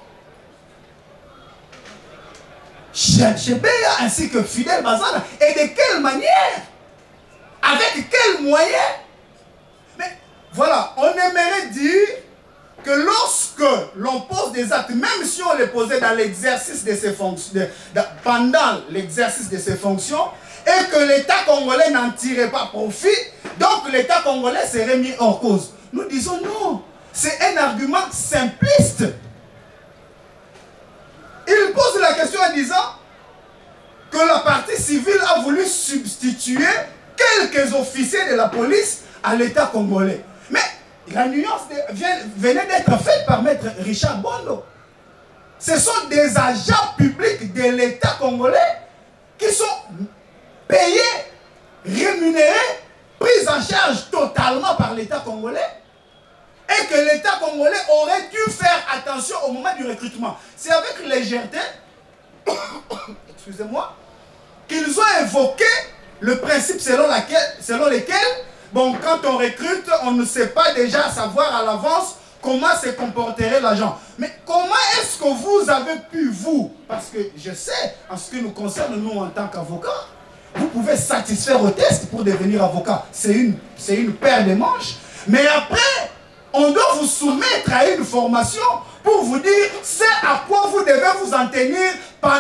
Chebeya ainsi que Fidel Bazana. Et de quelle manière? Avec quels moyens? Mais voilà, on aimerait dire que lorsque l'on pose des actes, même si on les posait dans l'exercice de ses fonctions, pendant l'exercice de ses fonctions, et que l'État congolais n'en tirait pas profit, donc l'État congolais serait mis hors cause. Nous disons non, c'est un argument simpliste. Il pose la la question en disant que la partie civile a voulu substituer quelques officiers de la police à l'État congolais. Mais la nuance venait d'être faite par maître Richard Bondo. Ce sont des agents publics de l'État congolais qui sont payés, rémunérés, pris en charge totalement par l'État congolais, et que l'État congolais aurait dû faire attention au moment du recrutement. C'est avec légèreté, excusez-moi, qu'ils ont évoqué le principe selon lequel, bon, quand on recrute, on ne sait pas déjà savoir à l'avance comment se comporterait l'agent. Mais comment est-ce que vous avez pu, vous, parce que je sais, en ce qui nous concerne, nous en tant qu'avocats, vous pouvez satisfaire au test pour devenir avocat. C'est une paire de manches. Mais après, on doit vous soumettre à une formation pour vous dire c'est à quoi vous devez vous en tenir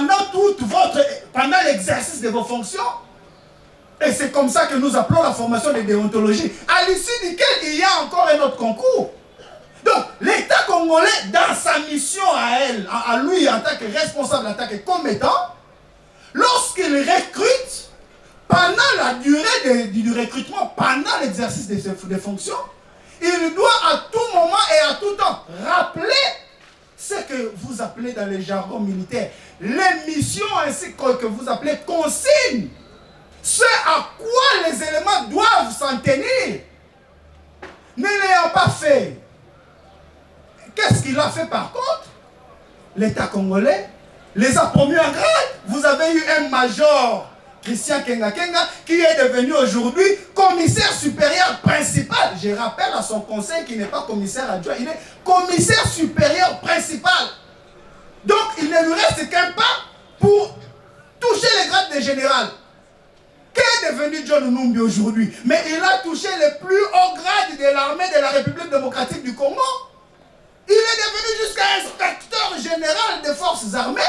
pendant l'exercice de vos fonctions. Et c'est comme ça que nous appelons la formation de déontologie, à l'issue duquel il y a encore un autre concours. Donc, l'État congolais, dans sa mission à lui, en tant que responsable, en tant que commettant, lorsqu'il recrute, pendant la durée du recrutement, pendant l'exercice des fonctions, il doit à tout moment et à tout temps rappeler ce que vous appelez dans les jargons militaires les missions ainsi que vous appelez consignes. Ce à quoi les éléments doivent s'en tenir. Ne l'ayant pas fait, qu'est-ce qu'il a fait par contre? L'État congolais les a promus en grade. Vous avez eu un major, Christian Kenga Kenga, qui est devenu aujourd'hui commissaire supérieur principal. Je rappelle à son conseil qu'il n'est pas commissaire adjoint, il est commissaire supérieur principal. Donc il ne lui reste qu'un pas pour toucher les grades de général. Qu'est devenu John Numbi aujourd'hui? Mais il a touché les plus hauts grades de l'armée de la République démocratique du Congo. Il est devenu jusqu'à inspecteur général des forces armées.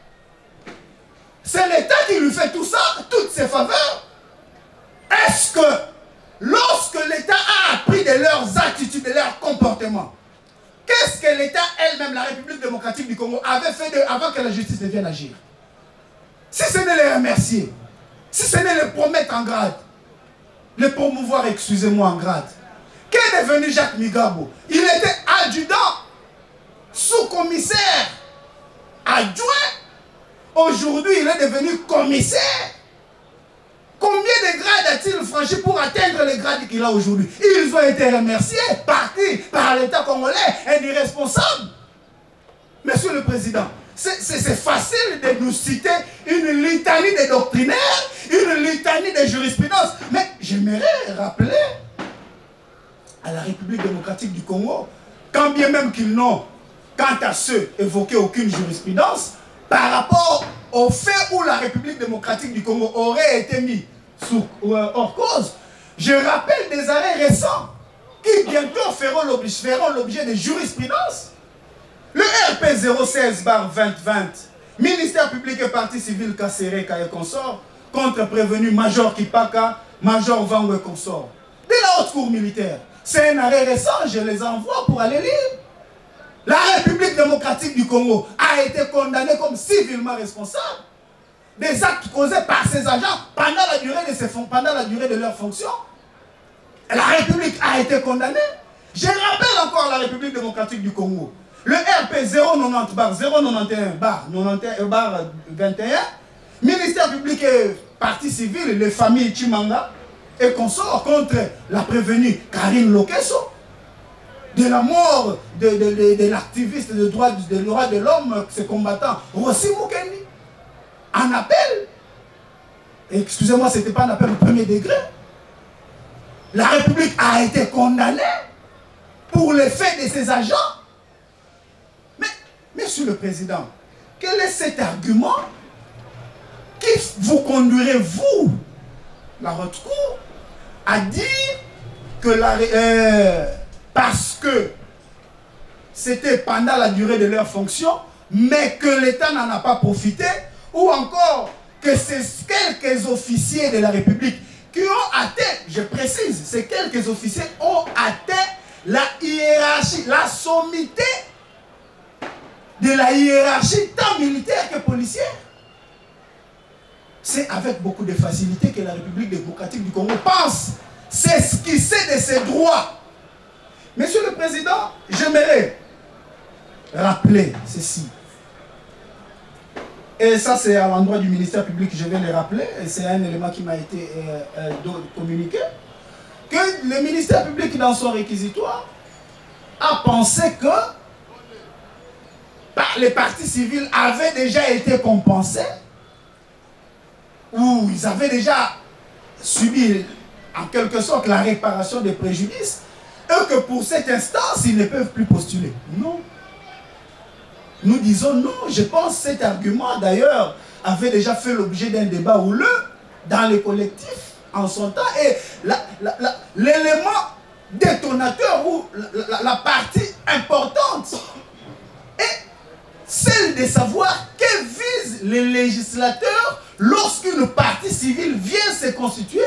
C'est l'État qui lui fait tout ça, toutes ces faveurs. Est-ce que lorsque l'État a appris de leurs attitudes, de leurs comportements, qu'est-ce que l'État elle-même, la République démocratique du Congo, avait fait avant que la justice ne vienne agir? Si ce n'est les remercier, si ce n'est les promettre en grade, les promouvoir, excusez-moi, en grade. Qu'est devenu Jacques Migabo? Il était adjudant, sous-commissaire, adjoint. Aujourd'hui, il est devenu commissaire. Combien de grades a-t-il franchi pour atteindre les grades qu'il a aujourd'hui? Ils ont été remerciés, partis par l'État congolais, un irresponsable. Monsieur le Président, c'est facile de nous citer une litanie de doctrinaires, une litanie de jurisprudence. Mais j'aimerais rappeler à la République démocratique du Congo, quand bien même qu'ils n'ont, quant à ceux, évoqué aucune jurisprudence, par rapport au fait où la République démocratique du Congo aurait été mise hors cause, je rappelle des arrêts récents qui bientôt feront l'objet de jurisprudence. Le RP 016/2020, ministère public et partie civile Kassereka et consort, contre prévenu Major Kipaka, Major Vango et consort. De la haute cour militaire. C'est un arrêt récent, je les envoie pour aller lire. La République démocratique du Congo a été condamnée comme civilement responsable des actes causés par ses agents pendant la durée de leur fonction. La République a été condamnée. Je rappelle encore la République démocratique du Congo. Le RP 090/091/21, ministère public et partie civile, les familles Chimanga et consorts contre la prévenue Karine Lokeso, de la mort de l'activiste de droit de l'homme, ce combattant Rossi Mukendi, en appel. Excusez-moi, ce n'était pas un appel au premier degré. La République a été condamnée pour les faits de ses agents. Mais, Monsieur le Président, quel est cet argument qui vous conduirait, vous, la haute cour, à dire que parce que c'était pendant la durée de leur fonction, mais que l'État n'en a pas profité, ou encore que ces quelques officiers de la République qui ont atteint, je précise, ces quelques officiers ont atteint la hiérarchie, la sommité de la hiérarchie tant militaire que policière. C'est avec beaucoup de facilité que la République démocratique du Congo pense s'esquisser de ses droits. Monsieur le Président, j'aimerais rappeler ceci. Et ça, c'est à l'endroit du ministère public que je vais le rappeler. Et c'est un élément qui m'a été communiqué. Que le ministère public, dans son réquisitoire, a pensé que les partis civils avaient déjà été compensés, ou ils avaient déjà subi en quelque sorte la réparation des préjudices, et que pour cette instance, ils ne peuvent plus postuler. Non. Nous disons non. Je pense que cet argument, d'ailleurs, avait déjà fait l'objet d'un débat houleux dans les collectifs en son temps. Et l'élément détonateur ou la partie importante est celle de savoir que visent les législateurs lorsqu'une partie civile vient se constituer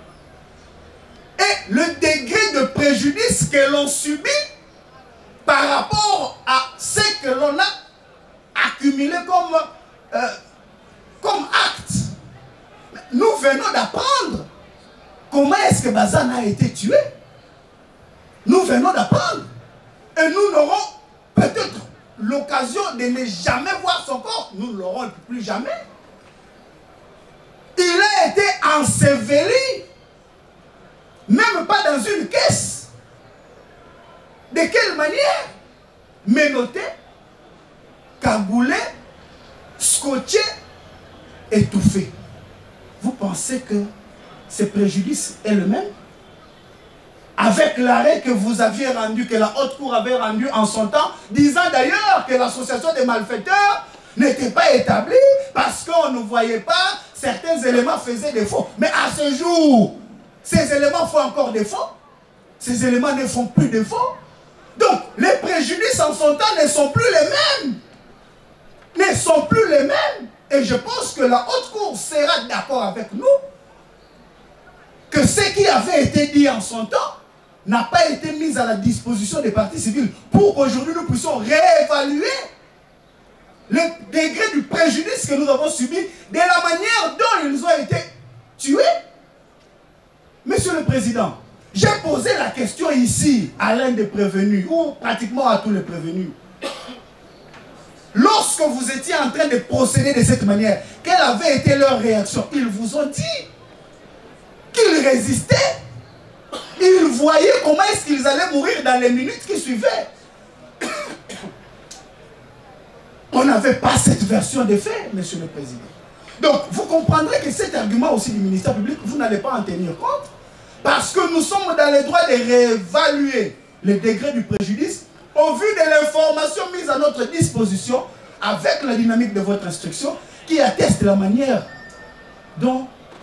et le degré de préjudice que l'on subit par rapport à ce que l'on a accumulé comme acte. Nous venons d'apprendre comment est-ce que Bazana a été tué. Nous venons d'apprendre. Et nous n'aurons peut-être l'occasion de ne jamais voir son corps. Nous ne l'aurons plus jamais. Il a été enseveli, même pas dans une caisse. De quelle manière? Menotté, cagoulé, scotché, étouffé. Vous pensez que ce préjudice est le même? Avec l'arrêt que vous aviez rendu, que la Haute Cour avait rendu en son temps, disant d'ailleurs que l'association des malfaiteurs n'était pas établie parce qu'on ne voyait pas, certains éléments faisaient défaut. Mais à ce jour, ces éléments font encore défaut. Ces éléments ne font plus défaut. Donc, les préjudices en son temps ne sont plus les mêmes. Ne sont plus les mêmes. Et je pense que la Haute Cour sera d'accord avec nous que ce qui avait été dit en son temps n'a pas été mis à la disposition des partis civils pour qu'aujourd'hui nous puissions réévaluer le degré du préjudice que nous avons subi de la manière dont ils ont été tués. Monsieur le Président, j'ai posé la question ici à l'un des prévenus, ou pratiquement à tous les prévenus. Lorsque vous étiez en train de procéder de cette manière, quelle avait été leur réaction? Ils vous ont dit qu'ils résistaient. Ils voyaient comment est-ce qu'ils allaient mourir dans les minutes qui suivaient. On n'avait pas cette version des faits, Monsieur le Président. Donc, vous comprendrez que cet argument aussi du ministère public, vous n'allez pas en tenir compte, parce que nous sommes dans le droit de réévaluer le degré du préjudice au vu de l'information mise à notre disposition avec la dynamique de votre instruction qui atteste la manière dont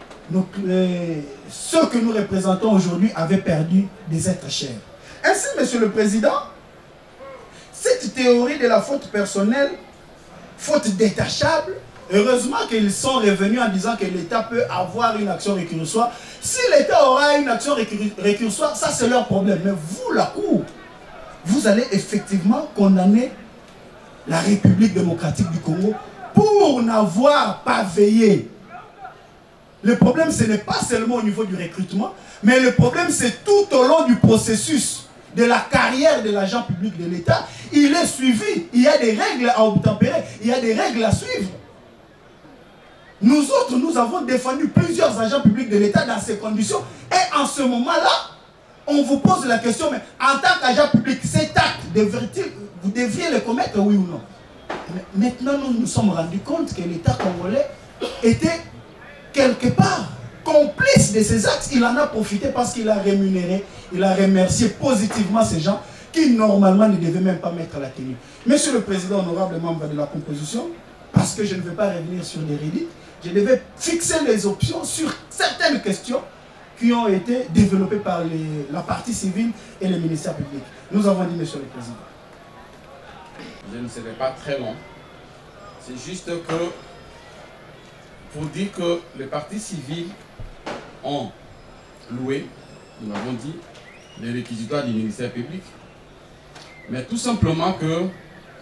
ceux que nous représentons aujourd'hui avaient perdu des êtres chers. Ainsi, Monsieur le Président, cette théorie de la faute personnelle, faute détachable, heureusement qu'ils sont revenus en disant que l'État peut avoir une action récursoire. Si l'État aura une action récursoire, ça c'est leur problème. Mais vous, la Cour, vous allez effectivement condamner la République démocratique du Congo pour n'avoir pas veillé. Le problème, ce n'est pas seulement au niveau du recrutement, mais le problème, c'est tout au long du processus de la carrière de l'agent public de l'État. Il est suivi, il y a des règles à obtempérer, il y a des règles à suivre. Nous autres, nous avons défendu plusieurs agents publics de l'État dans ces conditions. Et en ce moment-là, on vous pose la question, mais en tant qu'agent public, cet acte, vous devriez le commettre, oui ou non? Mais maintenant, nous nous sommes rendus compte que l'État congolais était quelque part complice de ces actes. Il en a profité parce qu'il a rémunéré, il a remercié positivement ces gens qui normalement ne devaient même pas mettre la tenue. Monsieur le Président, honorable membre de la composition, parce que je ne vais pas revenir sur les rédits, je devais fixer les options sur certaines questions qui ont été développées par la partie civile et le ministère public. Nous avons dit, Monsieur le Président. Je ne serai pas très long. C'est juste que, pour dire que les partis civils ont loué, nous l'avons dit, les réquisitoires du ministère public, mais tout simplement que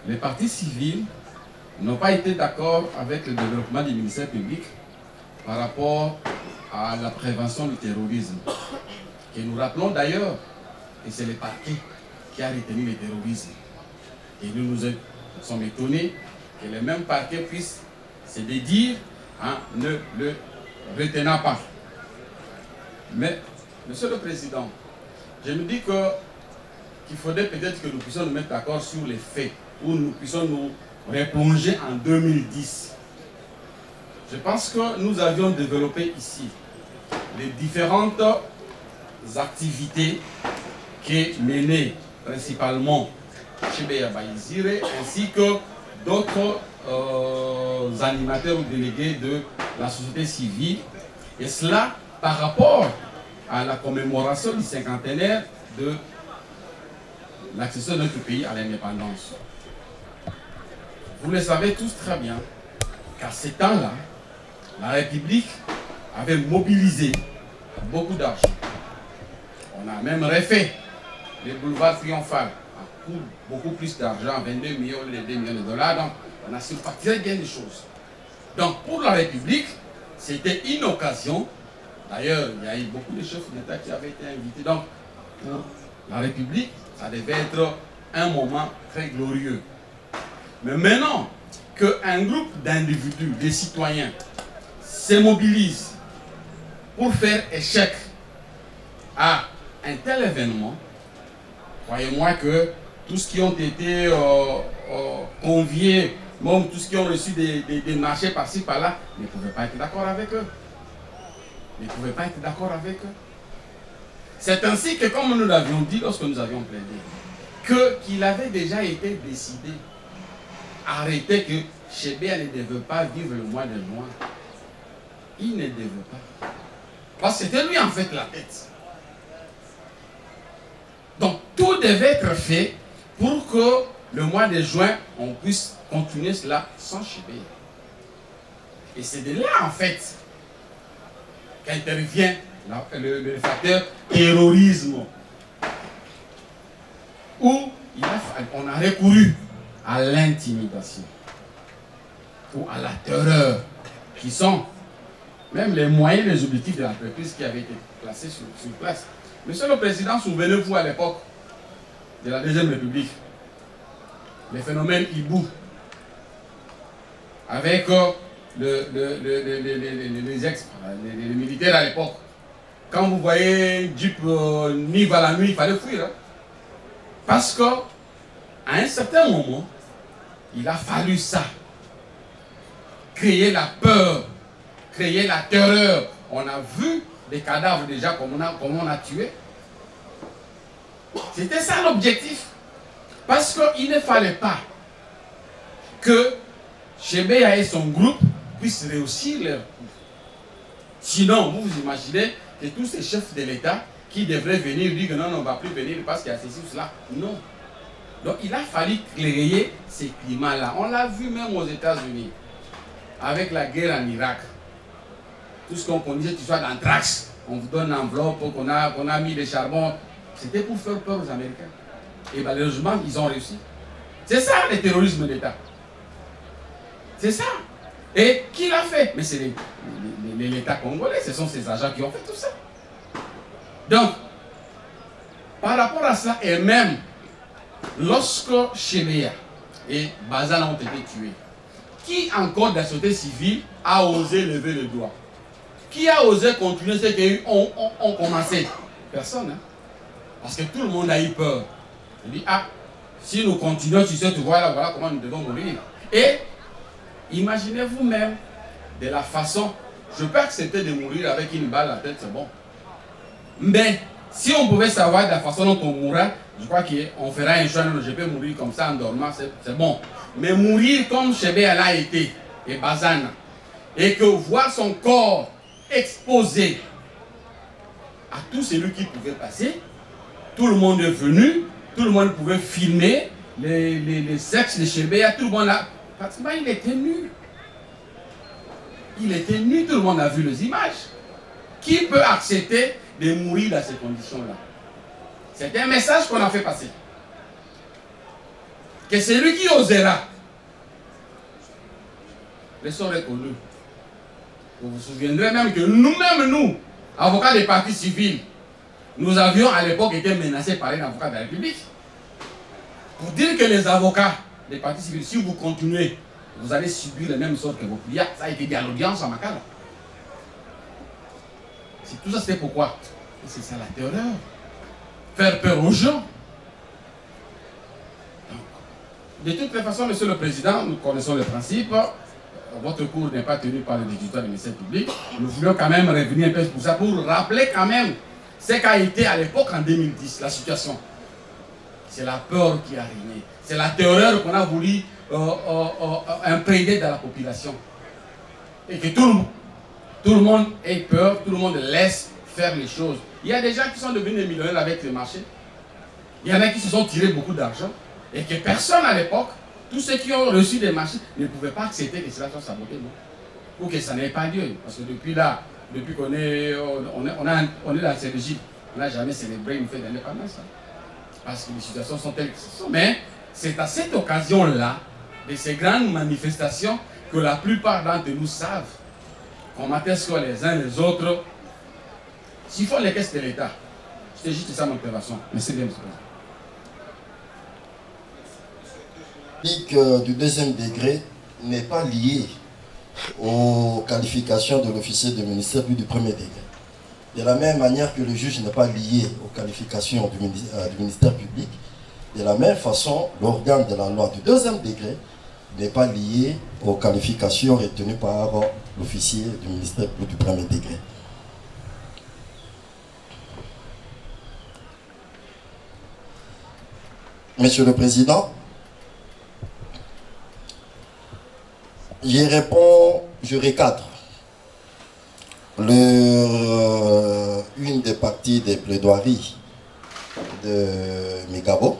les partis civils n'ont pas été d'accord avec le développement du ministère public par rapport à la prévention du terrorisme. Et nous rappelons d'ailleurs que c'est le parquet qui a retenu le terrorisme. Et nous sommes étonnés que le même parquet puisse se dédire en ne le retenant pas. Mais, Monsieur le Président, je me dis qu'il faudrait peut-être que nous puissions nous mettre d'accord sur les faits, ou nous puissions nous replonger en 2010. Je pense que nous avions développé ici les différentes activités qui menaient principalement Chebeya Bayizire ainsi que d'autres animateurs ou délégués de la société civile, et cela par rapport à la commémoration du cinquantenaire de l'accession de notre pays à l'indépendance. Vous le savez tous très bien qu'à ces temps-là, la République avait mobilisé beaucoup d'argent. On a même refait les boulevards triomphal à coût beaucoup plus d'argent, 22 millions ou 2 millions de dollars. Donc, on a su très bien des choses. Donc, pour la République, c'était une occasion. D'ailleurs, il y a eu beaucoup de chefs d'État qui avaient été invités. Donc, pour la République, ça devait être un moment très glorieux. Mais maintenant qu'un groupe d'individus, des citoyens, se mobilise pour faire échec à un tel événement, croyez-moi que tous ceux qui ont été conviés, même tous ceux qui ont reçu des marchés par-ci par-là, ne pouvaient pas être d'accord avec eux. Ne pouvaient pas être d'accord avec eux. C'est ainsi que, comme nous l'avions dit lorsque nous avions plaidé, qu'il avait déjà été décidé, arrêter que Chebeya ne devait pas vivre le mois de juin. Il ne devait pas. Parce que c'était lui en fait la tête. Donc tout devait être fait pour que le mois de juin, on puisse continuer cela sans Chebeya. Et c'est de là en fait qu'intervient le facteur terrorisme. Où on a recouru à l'intimidation ou à la terreur, qui sont même les moyens, les objectifs de l'entreprise qui avaient été placés sur place. Monsieur le Président, souvenez-vous à l'époque de la Deuxième République, les phénomènes hibou, avec les militaires à l'époque. Quand vous voyez Jeep Nive à la nuit, il fallait fuir. Hein? Parce qu'à un certain moment, il a fallu ça. Créer la peur, créer la terreur. On a vu des cadavres déjà comme on a tué. C'était ça l'objectif. Parce qu'il ne fallait pas que Chebeya et son groupe puissent réussir leur coup. Sinon, vous imaginez que tous ces chefs de l'État qui devraient venir dire que non, on ne va plus venir parce qu'il y a ceci ou cela. Non. Donc il a fallu créer ces climats-là. On l'a vu même aux États-Unis, avec la guerre en Irak. Tout ce qu'on connaissait, tu sois d'anthrax, on vous donne une enveloppe, qu'on a mis des charbons. C'était pour faire peur aux Américains. Et malheureusement, ils ont réussi. C'est ça le terrorisme d'État. C'est ça. Et qui l'a fait? Mais c'est l'État congolais, ce sont ces agents qui ont fait tout ça. Donc, par rapport à ça, et même lorsque Chebeya et Bazana ont été tués, qui encore de la société civile a osé lever le doigt? Qui a osé continuer ce qu'ils ont commencé? Personne. Hein? Parce que tout le monde a eu peur. Il dit, ah, si nous continuons sur cette voie-là, voilà comment nous devons mourir. Et imaginez-vous même de la façon, je peux accepter de mourir avec une balle à la tête, c'est bon. Mais si on pouvait savoir de la façon dont on mourra, je crois qu'on fera un choix, je peux mourir comme ça en dormant, c'est bon. Mais mourir comme Chebeya l'a été, et Bazana, et que voir son corps exposé à tout celui qui pouvait passer, tout le monde est venu, tout le monde pouvait filmer les sexes de Chebeya, tout le monde a... Pratiquement, il était nu. Il était nu, tout le monde a vu les images. Qui peut accepter de mourir dans ces conditions-là? C'est un message qu'on a fait passer. que celui qui osera, le sort est connu. Vous vous souviendrez même que nous-mêmes, nous, avocats des partis civils, nous avions à l'époque été menacés par un avocat de la République. Pour dire que les avocats des partis civils, si vous continuez, vous allez subir le même sort que vos clients. Ça a été dit à l'audience à Makala. Tout ça, c'était pourquoi? C'est ça la terreur. Faire peur aux gens. De toutes les façons, Monsieur le Président, nous connaissons le principe. Votre cours n'est pas tenu par le directeur du ministère public. Nous voulions quand même revenir un peu pour ça, pour rappeler quand même ce qu'a été à l'époque en 2010, la situation. C'est la peur qui a régné. C'est la terreur qu'on a voulu imprégner dans la population. Et que tout le monde ait peur, tout le monde laisse faire les choses. Il y a des gens qui sont devenus millionnaires avec le marché. Il y en a qui se sont tirés beaucoup d'argent. Et que personne à l'époque, tous ceux qui ont reçu des marchés, ne pouvaient pas accepter que cela soit saboté. Ou que ça n'ait pas lieu. Parce que depuis là, depuis qu'on est dans ce régime, on n'a jamais célébré une fête d'indépendance. Parce que les situations sont telles que ce sont. Mais c'est à cette occasion-là, de ces grandes manifestations, que la plupart d'entre nous savent comment est-ce que les uns les autres, s'il faut les caisses de l'État. C'était juste ça mon observation. Merci bien, monsieur le du deuxième degré n'est pas lié aux qualifications de l'officier de ministère puis du premier degré. De la même manière que le juge n'est pas lié aux qualifications du ministère public, de la même façon, l'organe de la loi du deuxième degré n'est pas lié aux qualifications retenues par l'officier du ministère du premier degré. Monsieur le Président, je recadre une des parties des plaidoiries de Migabo.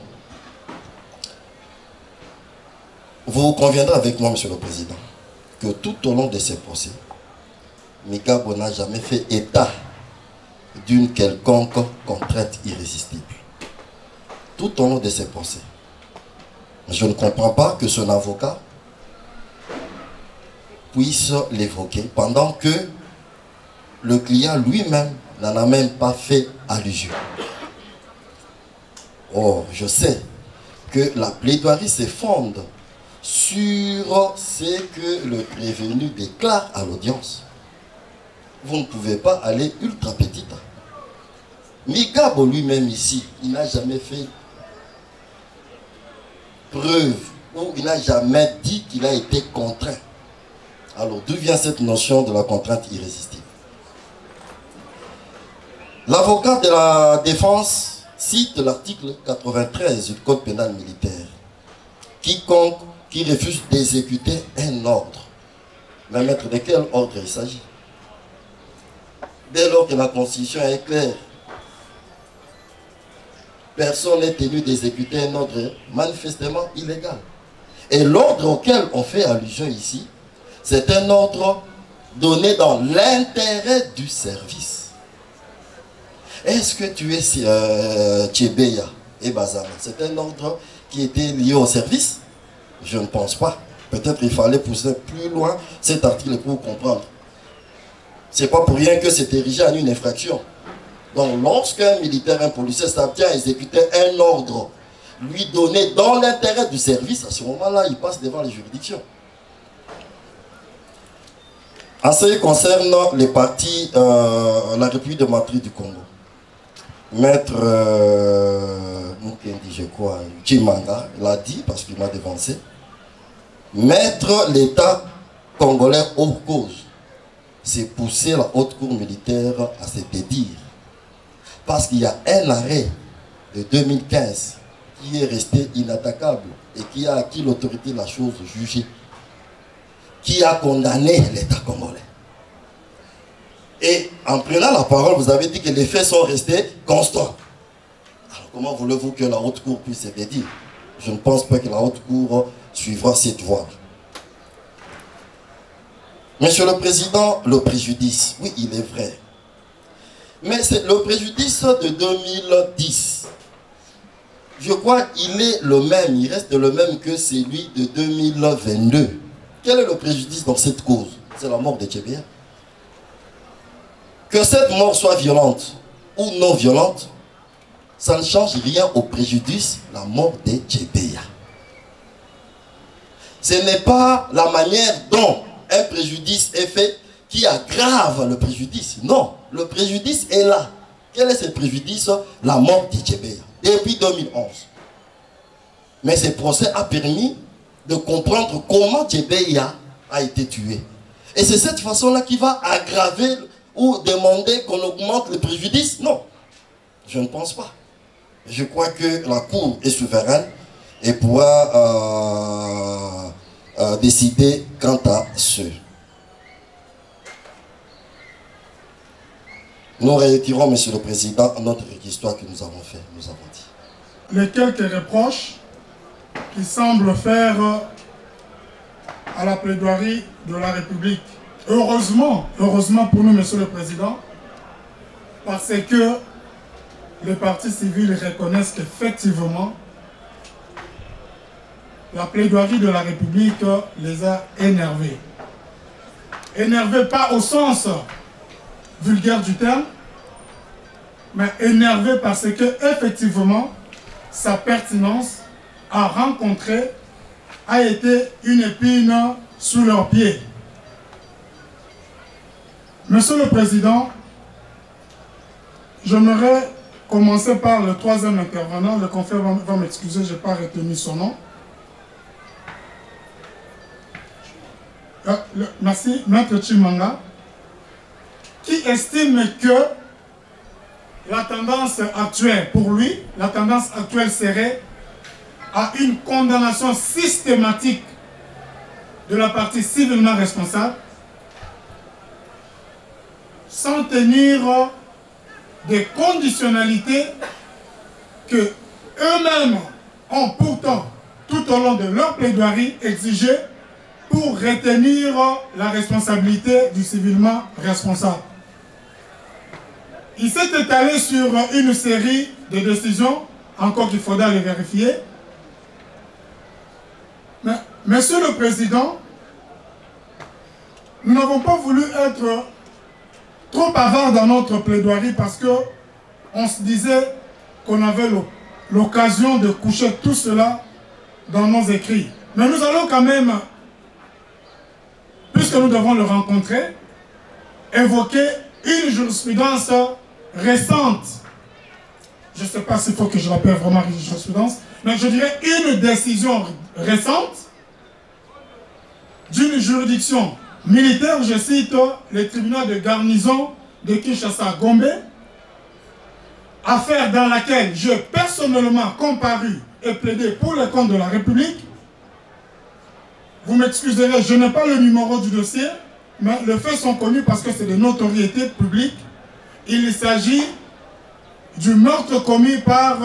Vous conviendrez avec moi, Monsieur le Président, que tout au long de ces procès, Migabo n'a jamais fait état d'une quelconque contrainte irrésistible. Tout au long de ces procès. Je ne comprends pas que son avocat puisse l'évoquer pendant que le client lui-même n'en a même pas fait allusion. Or, je sais que la plaidoirie se fonde sur ce que le prévenu déclare à l'audience. Vous ne pouvez pas aller ultra petit. Migabo lui-même ici, il n'a jamais fait preuve ou il n'a jamais dit qu'il a été contraint. Alors, d'où vient cette notion de la contrainte irrésistible? L'avocat de la défense cite l'article 93 du Code pénal militaire. Quiconque qui refuse d'exécuter un ordre. Mais maître, de quel ordre il s'agit? Dès lors que la Constitution est claire, personne n'est tenu d'exécuter un ordre manifestement illégal. Et l'ordre auquel on fait allusion ici, c'est un ordre donné dans l'intérêt du service. Est-ce que tu es Tchebeya et Bazana? C'est un ordre qui était lié au service? Je ne pense pas. Peut-être il fallait pousser plus loin cet article pour comprendre. C'est pas pour rien que c'est érigé en une infraction. Donc lorsqu'un militaire, un policier s'abstient à exécuter un ordre lui donné dans l'intérêt du service, à ce moment-là, il passe devant les juridictions. En ce qui concerne les partis, la République démocratique du Congo, Maître Mukendi, je crois, Chimanga l'a dit parce qu'il m'a dévancé. Mettre l'État congolais hors cause, c'est pousser la haute cour militaire à se dédire. Parce qu'il y a un arrêt de 2015 qui est resté inattaquable et qui a acquis l'autorité de la chose jugée, qui a condamné l'État congolais. Et en prenant la parole, vous avez dit que les faits sont restés constants. Alors comment voulez-vous que la haute cour puisse se dédire? Je ne pense pas que la haute cour suivra cette voie. Monsieur le Président, le préjudice, oui, il est vrai. Mais c'est le préjudice de 2010. je crois qu'il est le même, il reste le même que celui de 2022. Quel est le préjudice dans cette cause? C'est la mort de Tchébéa. Que cette mort soit violente ou non violente, ça ne change rien au préjudice, la mort de Tchébéa. Ce n'est pas la manière dont un préjudice est fait qui aggrave le préjudice. Non, le préjudice est là. Quel est ce préjudice? La mort de Tchébéa, depuis 2011. Mais ce procès a permis de comprendre comment Tchébéa a été tué. Et c'est cette façon-là qui va aggraver ou demander qu'on augmente le préjudice? Non, je ne pense pas. Je crois que la Cour est souveraine et pourra décider quant à ce. Nous retirons, Monsieur le Président, notre histoire que nous avons fait, nous avons dit. Les quelques reproches qui semblent faire à la plaidoirie de la République. Heureusement pour nous, Monsieur le Président, parce que les partis civils reconnaissent qu'effectivement, la plaidoirie de la République les a énervés. Énervés pas au sens vulgaire du terme, mais énervés parce que effectivement, sa pertinence a été une épine sous leurs pieds. Monsieur le Président, j'aimerais commencer par le troisième intervenant. Le confrère va m'excuser, je n'ai pas retenu son nom. Merci, Maître Chimanga, qui estime que la tendance actuelle, pour lui, la tendance actuelle serait à une condamnation systématique de la partie civilement responsable, sans tenir des conditionnalités que eux-mêmes ont pourtant, tout au long de leur plaidoirie, exigé pour retenir la responsabilité du civilement responsable. Il s'est étalé sur une série de décisions, encore qu'il faudra les vérifier. Mais, Monsieur le Président, nous n'avons pas voulu être trop avares dans notre plaidoirie parce qu'on se disait qu'on avait l'occasion de coucher tout cela dans nos écrits. Mais nous allons quand même, puisque nous devons le rencontrer, évoquer une jurisprudence récente. Je ne sais pas s'il faut que je rappelle vraiment une jurisprudence, mais je dirais une décision récente d'une juridiction militaire, je cite le tribunal de garnison de Kinshasa-Gombe, affaire dans laquelle j'ai personnellement comparu et plaidé pour le compte de la République. Vous m'excuserez, je n'ai pas le numéro du dossier, mais les faits sont connus parce que c'est de notoriété publique. Il s'agit du meurtre commis par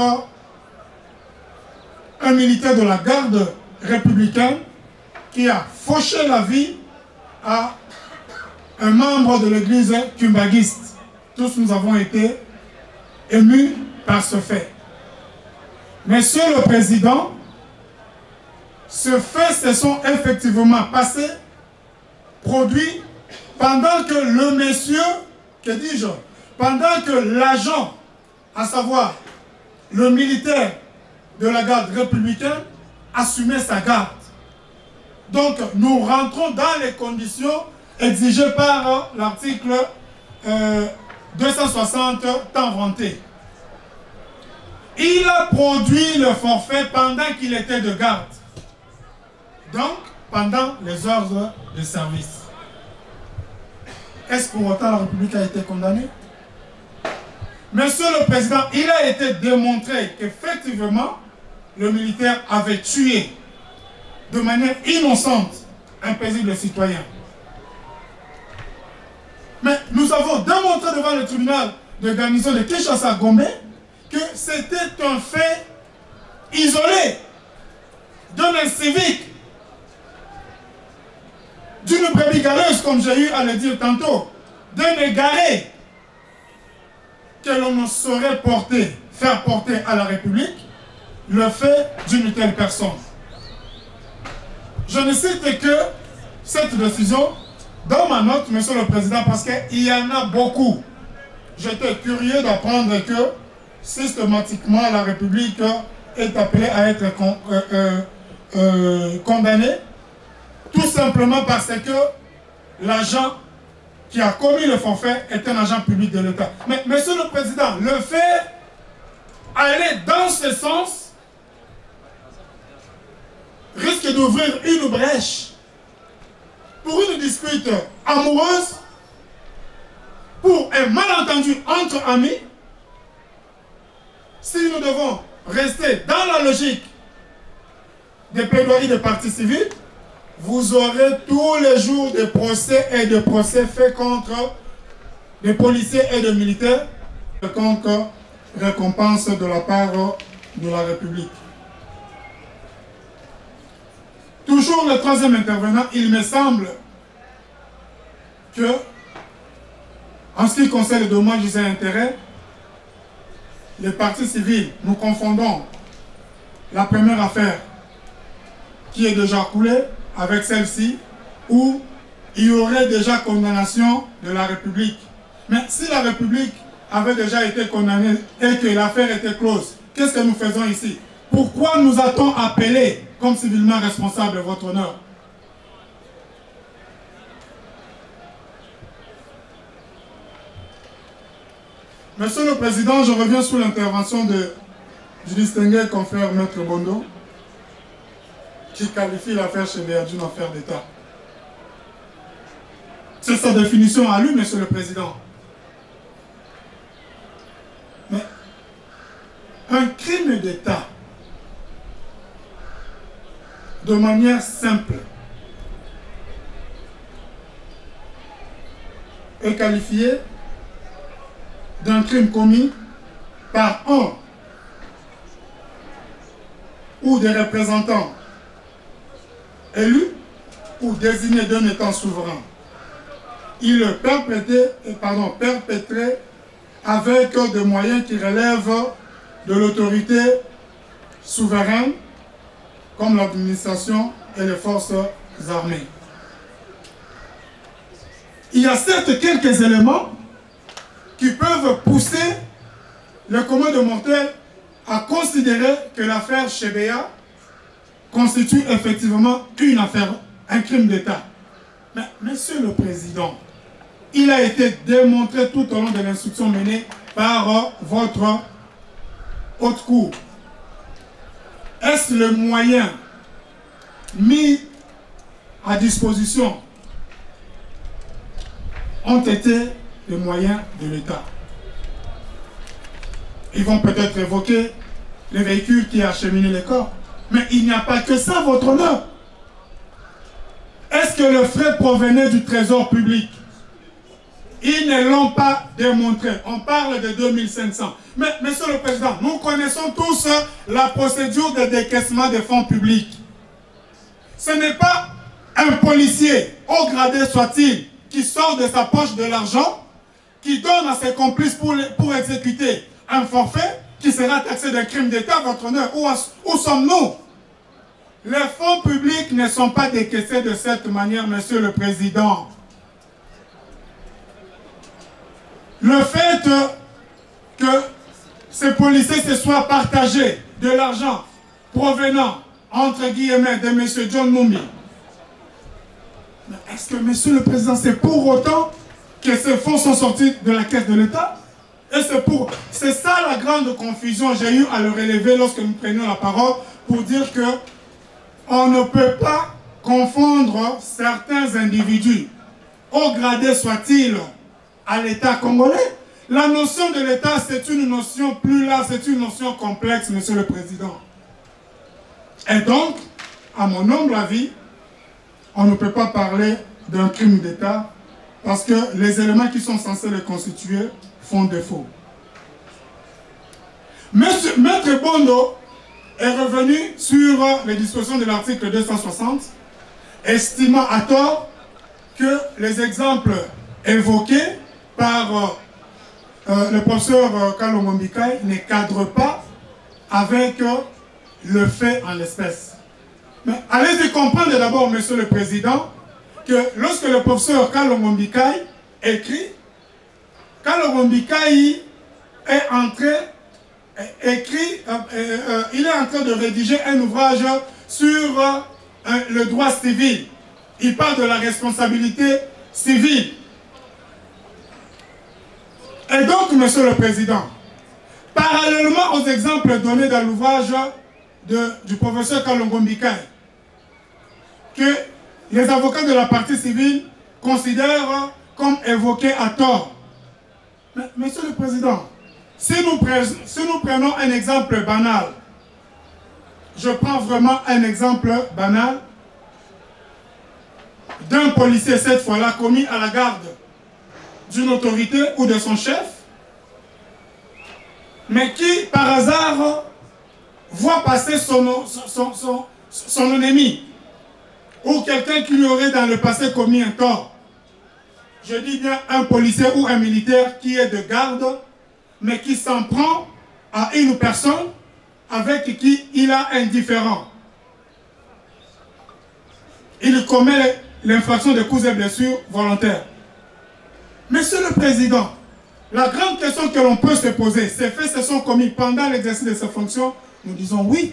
un militaire de la garde républicaine qui a fauché la vie à un membre de l'église kumbaguiste. Tous nous avons été émus par ce fait. Monsieur le Président, ces faits se sont effectivement passés, produits, pendant que le monsieur, que dis-je, pendant que l'agent, à savoir le militaire de la garde républicaine, assumait sa garde. Donc nous rentrons dans les conditions exigées par l'article 260 tant vanté. Il a produit le forfait pendant qu'il était de garde. Donc, pendant les ordres de service. Est-ce pour autant la République a été condamnée? Monsieur le Président, il a été démontré qu'effectivement, le militaire avait tué de manière innocente un paisible citoyen. Mais nous avons démontré devant le tribunal de garnison de Kinshasa-Gombe que c'était un fait isolé d'un civique, d'une brebis galeuse, comme j'ai eu à le dire tantôt, d'un égaré que l'on ne saurait faire porter à la République, le fait d'une telle personne. Je ne cite que cette décision dans ma note, Monsieur le Président, parce qu'il y en a beaucoup. J'étais curieux d'apprendre que systématiquement la République est appelée à être condamnée, tout simplement parce que l'agent qui a commis le forfait est un agent public de l'État. Mais Monsieur le Président, le fait aller dans ce sens risque d'ouvrir une brèche pour une dispute amoureuse, pour un malentendu entre amis. Si nous devons rester dans la logique des plaidoiries des partis civils, vous aurez tous les jours des procès et des procès faits contre des policiers et des militaires contre récompense de la part de la République. Toujours le troisième intervenant, il me semble que, en ce qui concerne les dommages et intérêts, les partis civils, nous confondons la première affaire qui est déjà coulée avec celle-ci, où il y aurait déjà condamnation de la République. Mais si la République avait déjà été condamnée et que l'affaire était close, qu'est-ce que nous faisons ici? Pourquoi nous a-t-on appelé comme civilement responsable, votre honneur? Monsieur le Président, je reviens sur l'intervention du distingué confrère Maître Bondo, qui qualifie l'affaire Chebea d'une affaire d'État. C'est sa définition à lui, Monsieur le Président. Mais un crime d'État, de manière simple, est qualifié d'un crime commis par un ou des représentants élus ou désignés d'un État souverain. Il est perpétré avec des moyens qui relèvent de l'autorité souveraine, comme l'administration et les forces armées. Il y a certes quelques éléments qui peuvent pousser le commun des mortels à considérer que l'affaire Chebea constitue effectivement une affaire, un crime d'État. Mais, Monsieur le Président, il a été démontré tout au long de l'instruction menée par votre haute cour. Est-ce le moyen mis à disposition ont été les moyens de l'État? Ils vont peut-être évoquer les véhicules qui acheminé les corps. Mais il n'y a pas que ça, votre honneur. Est-ce que le frais provenait du trésor public? Ils ne l'ont pas démontré. On parle de 2500. Mais, Monsieur le Président, nous connaissons tous la procédure de décaissement des fonds publics. Ce n'est pas un policier, haut gradé soit-il, qui sort de sa poche de l'argent, qui donne à ses complices pour exécuter un forfait qui sera taxé d'un crime d'État, votre honneur. Où sommes-nous? Les fonds publics ne sont pas décaissés de cette manière, Monsieur le Président. Le fait que ces policiers se soient partagés de l'argent provenant, entre guillemets, de M. John Mumbi. Est-ce que, Monsieur le Président, c'est pour autant que ces fonds sont sortis de la caisse de l'État? Et c'est ça la grande confusion. J'ai eu à le relever lorsque nous prenions la parole pour dire que on ne peut pas confondre certains individus, haut gradés soient-ils, à l'État congolais. La notion de l'État, c'est une notion plus large, c'est une notion complexe, Monsieur le Président. Et donc, à mon humble avis, on ne peut pas parler d'un crime d'État parce que les éléments qui sont censés le constituer font défaut. Maître Bondo est revenu sur les dispositions de l'article 260, estimant à tort que les exemples évoqués par le professeur Kalongo Mbikai ne cadrent pas avec le fait en l'espèce. Mais allez-y comprendre d'abord, Monsieur le Président, que lorsque le professeur Kalongo Mbikai écrit, Kalongo Mbikai est entré, il est en train de rédiger un ouvrage sur le droit civil. Il parle de la responsabilité civile. Et donc, Monsieur le Président, parallèlement aux exemples donnés dans l'ouvrage du professeur Kalongo Mbikai, que les avocats de la partie civile considèrent comme évoqués à tort. Mais, Monsieur le Président, si nous prenons un exemple banal, je prends vraiment un exemple banal d'un policier, cette fois-là, commis à la garde d'une autorité ou de son chef, mais qui, par hasard, voit passer son ennemi, ou quelqu'un qui lui aurait dans le passé commis un tort. Je dis bien un policier ou un militaire qui est de garde, mais qui s'en prend à une personne avec qui il a un différend. Il commet l'infraction de coups et blessures volontaires. Monsieur le Président, la grande question que l'on peut se poser, ces faits se sont commis pendant l'exercice de ses fonctions? Nous disons oui.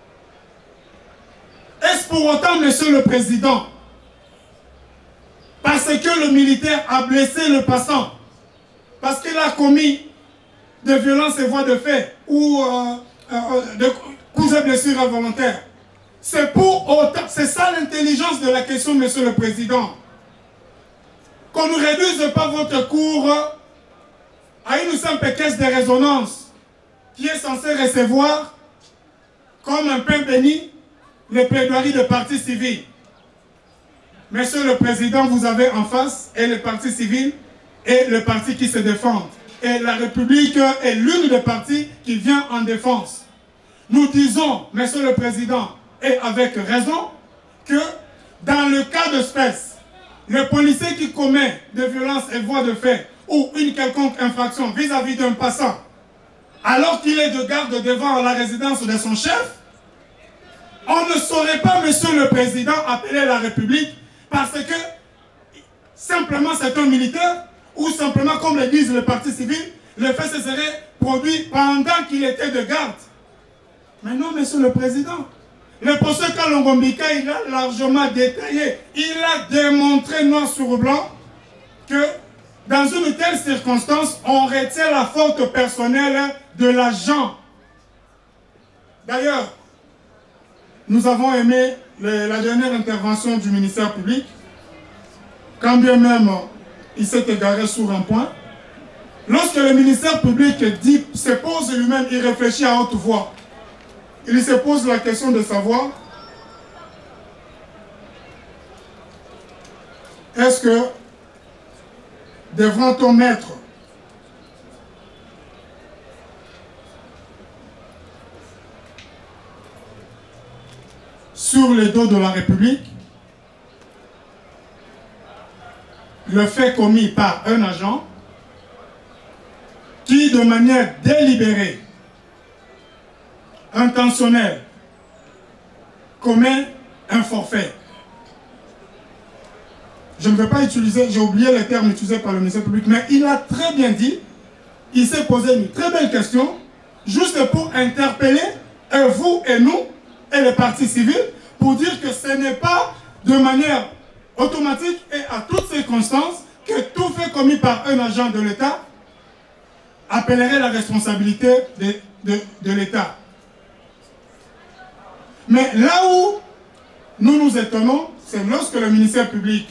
Est-ce pour autant, Monsieur le Président, parce que le militaire a blessé le passant, parce qu'il a commis de violences et voies de fait, ou de coups et blessures involontaires, c'est pour autant, c'est ça l'intelligence de la question, Monsieur le Président, qu'on ne réduise pas votre cours à une simple caisse de résonance qui est censée recevoir comme un pain béni les plaidoiries de partis civils. Monsieur le Président, vous avez en face et le parti civil et le parti qui se défendent. Et la République est l'une des partis qui vient en défense. Nous disons, Monsieur le Président, et avec raison, que dans le cas d'espèce, le policier qui commet des violences et voies de fait ou une quelconque infraction vis-à-vis d'un passant, alors qu'il est de garde devant la résidence de son chef, on ne saurait pas, Monsieur le Président, appeler la République parce que simplement c'est un militaire ou simplement, comme le disent les partis civils, le fait se serait produit pendant qu'il était de garde. Mais non, Monsieur le Président, le professeur Kalongo Mbikai, il a largement détaillé, il a démontré noir sur blanc que dans une telle circonstance, on retient la faute personnelle de l'agent. D'ailleurs, nous avons aimé la dernière intervention du ministère public, quand bien même il s'est égaré sur un point. Lorsque le ministère public se pose lui-même, il réfléchit à haute voix. Il se pose la question de savoir est-ce que devra-t-on mettre sur le dos de la République le fait commis par un agent qui, de manière délibérée, intentionnelle, commet un forfait. Je ne vais pas utiliser, j'ai oublié les termes utilisés par le ministère public, mais il a très bien dit, il s'est posé une très belle question, juste pour interpeller vous et nous, et les partis civils, pour dire que ce n'est pas de manière automatique et à toutes circonstances que tout fait commis par un agent de l'État appellerait la responsabilité de l'État. Mais là où nous nous étonnons, c'est lorsque le ministère public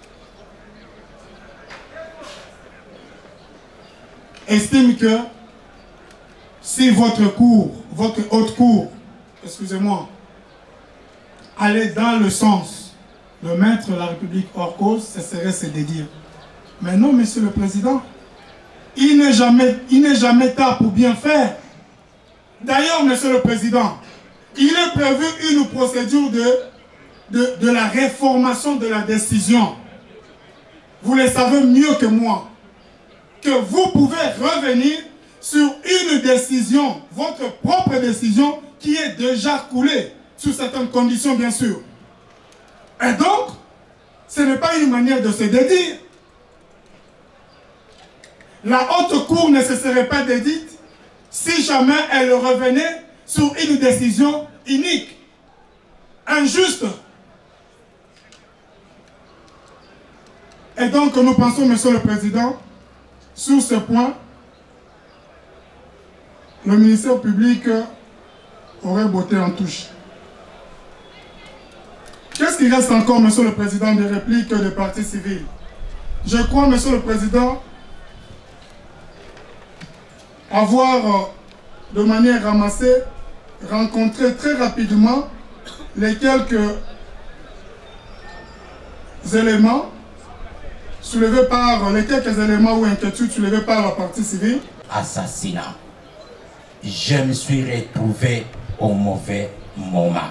estime que si votre haute cour, excusez-moi, allait dans le sens de mettre la République hors cause, ce serait se dédire. Mais non, Monsieur le Président, il n'est jamais tard pour bien faire. D'ailleurs, Monsieur le Président, il est prévu une procédure de la réformation de la décision. Vous le savez mieux que moi, que vous pouvez revenir sur une décision, votre propre décision, qui est déjà coulée, sous certaines conditions bien sûr. Et donc, ce n'est pas une manière de se dédire. La haute cour ne se serait pas dédite si jamais elle revenait sur une décision inique, injuste. Et donc nous pensons, Monsieur le Président, sur ce point, le ministère public aurait botté en touche. Qu'est-ce qui reste encore, Monsieur le Président, des répliques des partis civils? Je crois, Monsieur le Président, avoir de manière ramassée rencontré très rapidement les quelques éléments soulevés par les quelques éléments ou inquiétudes soulevés par la partie civile. Assassinat. Je me suis retrouvé au mauvais moment.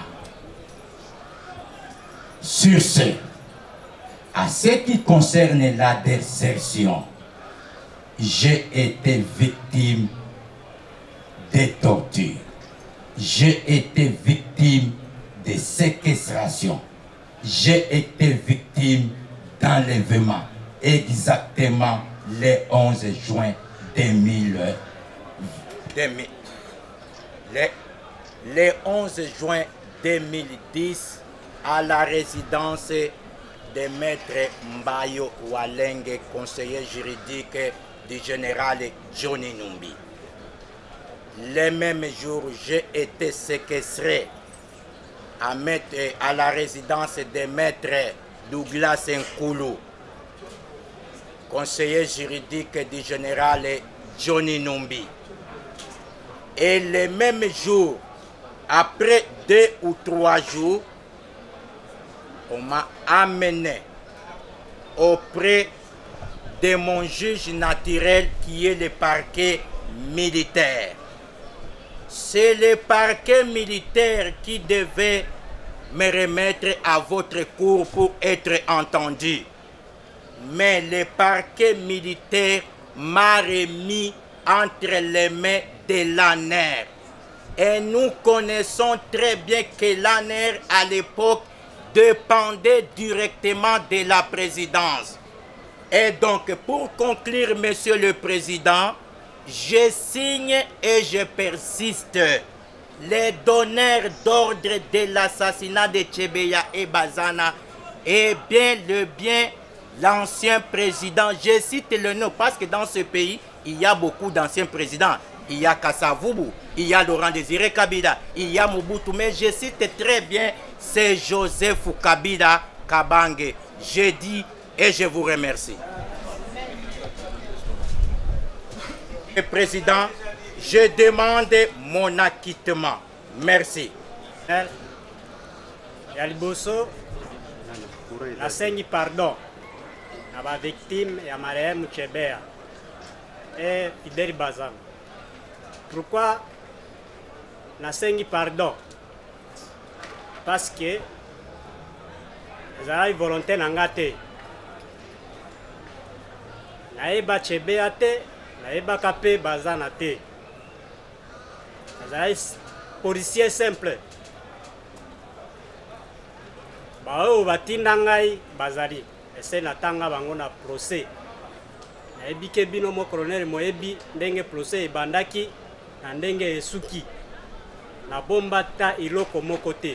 Sur ce, à ce qui concerne la désertion, j'ai été victime de tortures. J'ai été victime de séquestration. J'ai été victime d'enlèvement. Exactement le 11 juin 2010 à la résidence de Maître Mbayo Walenge, conseiller juridique du général Johnny Numbi. Le même jour, j'ai été séquestré à la résidence de Maître Douglas Nkoulou, conseiller juridique du général Johnny Numbi. Et le même jour, après 2 ou 3 jours, on m'a amené auprès de mon juge naturel qui est le parquet militaire. C'est le parquet militaire qui devait me remettre à votre cour pour être entendu. Mais le parquet militaire m'a remis entre les mains de l'ANER. Et nous connaissons très bien que l'ANER à l'époque dépendait directement de la présidence. Et donc, pour conclure, Monsieur le Président, je signe et je persiste. Les donneurs d'ordre de l'assassinat de Tchebeya et Bazana et bien l'ancien président. Je cite le nom parce que dans ce pays, il y a beaucoup d'anciens présidents. Il y a Kassavubu, il y a Laurent Désiré Kabila, il y a Mobutu, mais je cite très bien, c'est Joseph Kabila Kabange. Je dis et je vous remercie. Monsieur le Président, je demande mon acquittement. Merci. Yaliboso, nasengi pardon na ba victime ya marehemu Tchebeya et Fidel Bazana. Pourquoi nasengi pardon? Parce que ezalaki volonté na nga te. Nayeba Tchebeya te, nayebaka mpe Bazana te. Ezalaki policier simple. Baoyo batinda ngai bazali. Ese natanga bango na procès. Nayebi ke bino mo colonel moyebi ndenge procès ebandaki na ndenge esuki. Na bomba ta iloko moko te.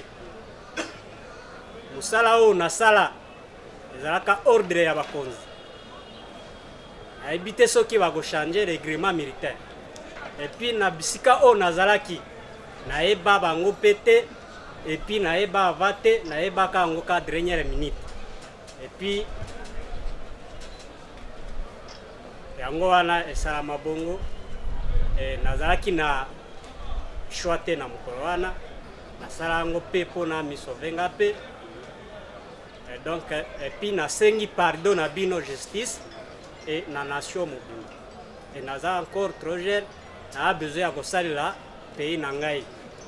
Musala oyo nasala ezalaka ordre ya bakonzi. Nayebi te soki bakochange règlement militaire. Et puis na bisika oyo nazalaki nayeba bango mpe te. Et puis naeba avate naebaka yango ka dernière minute. Et puis yango wana esalama bongo nazalaki na choix te na mokolo wana nasala yango mpe mpona misauvenga mpe. Et donc et puis nasengi pardon na bino justice et na nation mobimba. Et naza encore trop jeune, na besoin ya kosalela pays na ngai.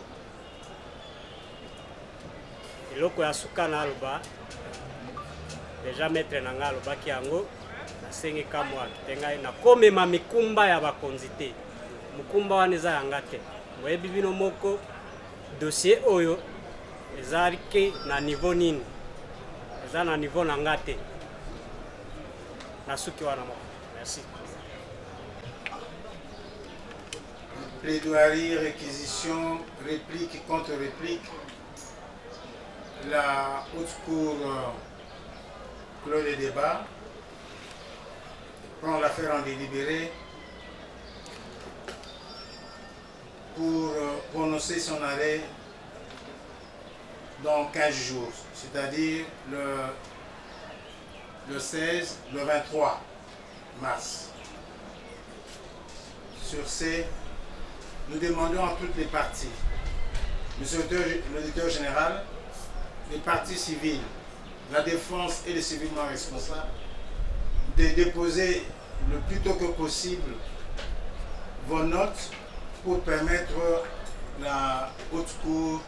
Eloko ya suka na aloba déjà maître na nga alobaki yango nasengi kamwa akite ngai nakomema mikumba ya bakonzi te. mukumba wana eza yanga te boyebi bino moko dossier oyo ezalaki na niveau nini eza na niveau na nga te nasuki wana moko. Merci. Plaidoirie, réquisition, réplique et contre-réplique. La haute cour clôt le débat, prend l'affaire en délibéré pour prononcer son arrêt dans 15 jours, c'est-à-dire le 16, le 23 mars. Sur ces, nous demandons à toutes les parties, Monsieur l'auditeur général, les parties civiles, la défense et les civilement responsables, de déposer le plus tôt que possible vos notes pour permettre la haute cour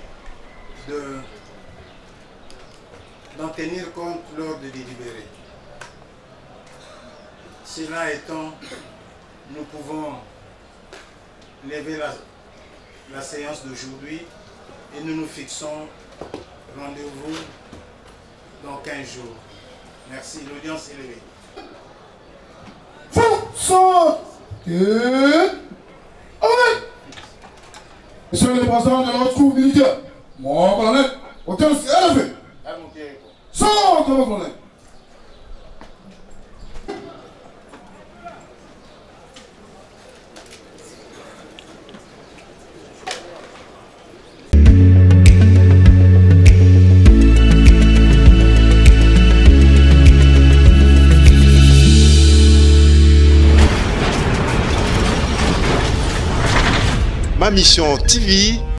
d'en tenir compte lors de délibérés. Cela étant, nous pouvons lever la séance d'aujourd'hui et nous nous fixons rendez-vous dans 15 jours. Merci, l'audience est levée. Monsieur le président de la haute cour militaire, mon colonel, audience est levée. Sortez, mon colonel. Ma Mission TV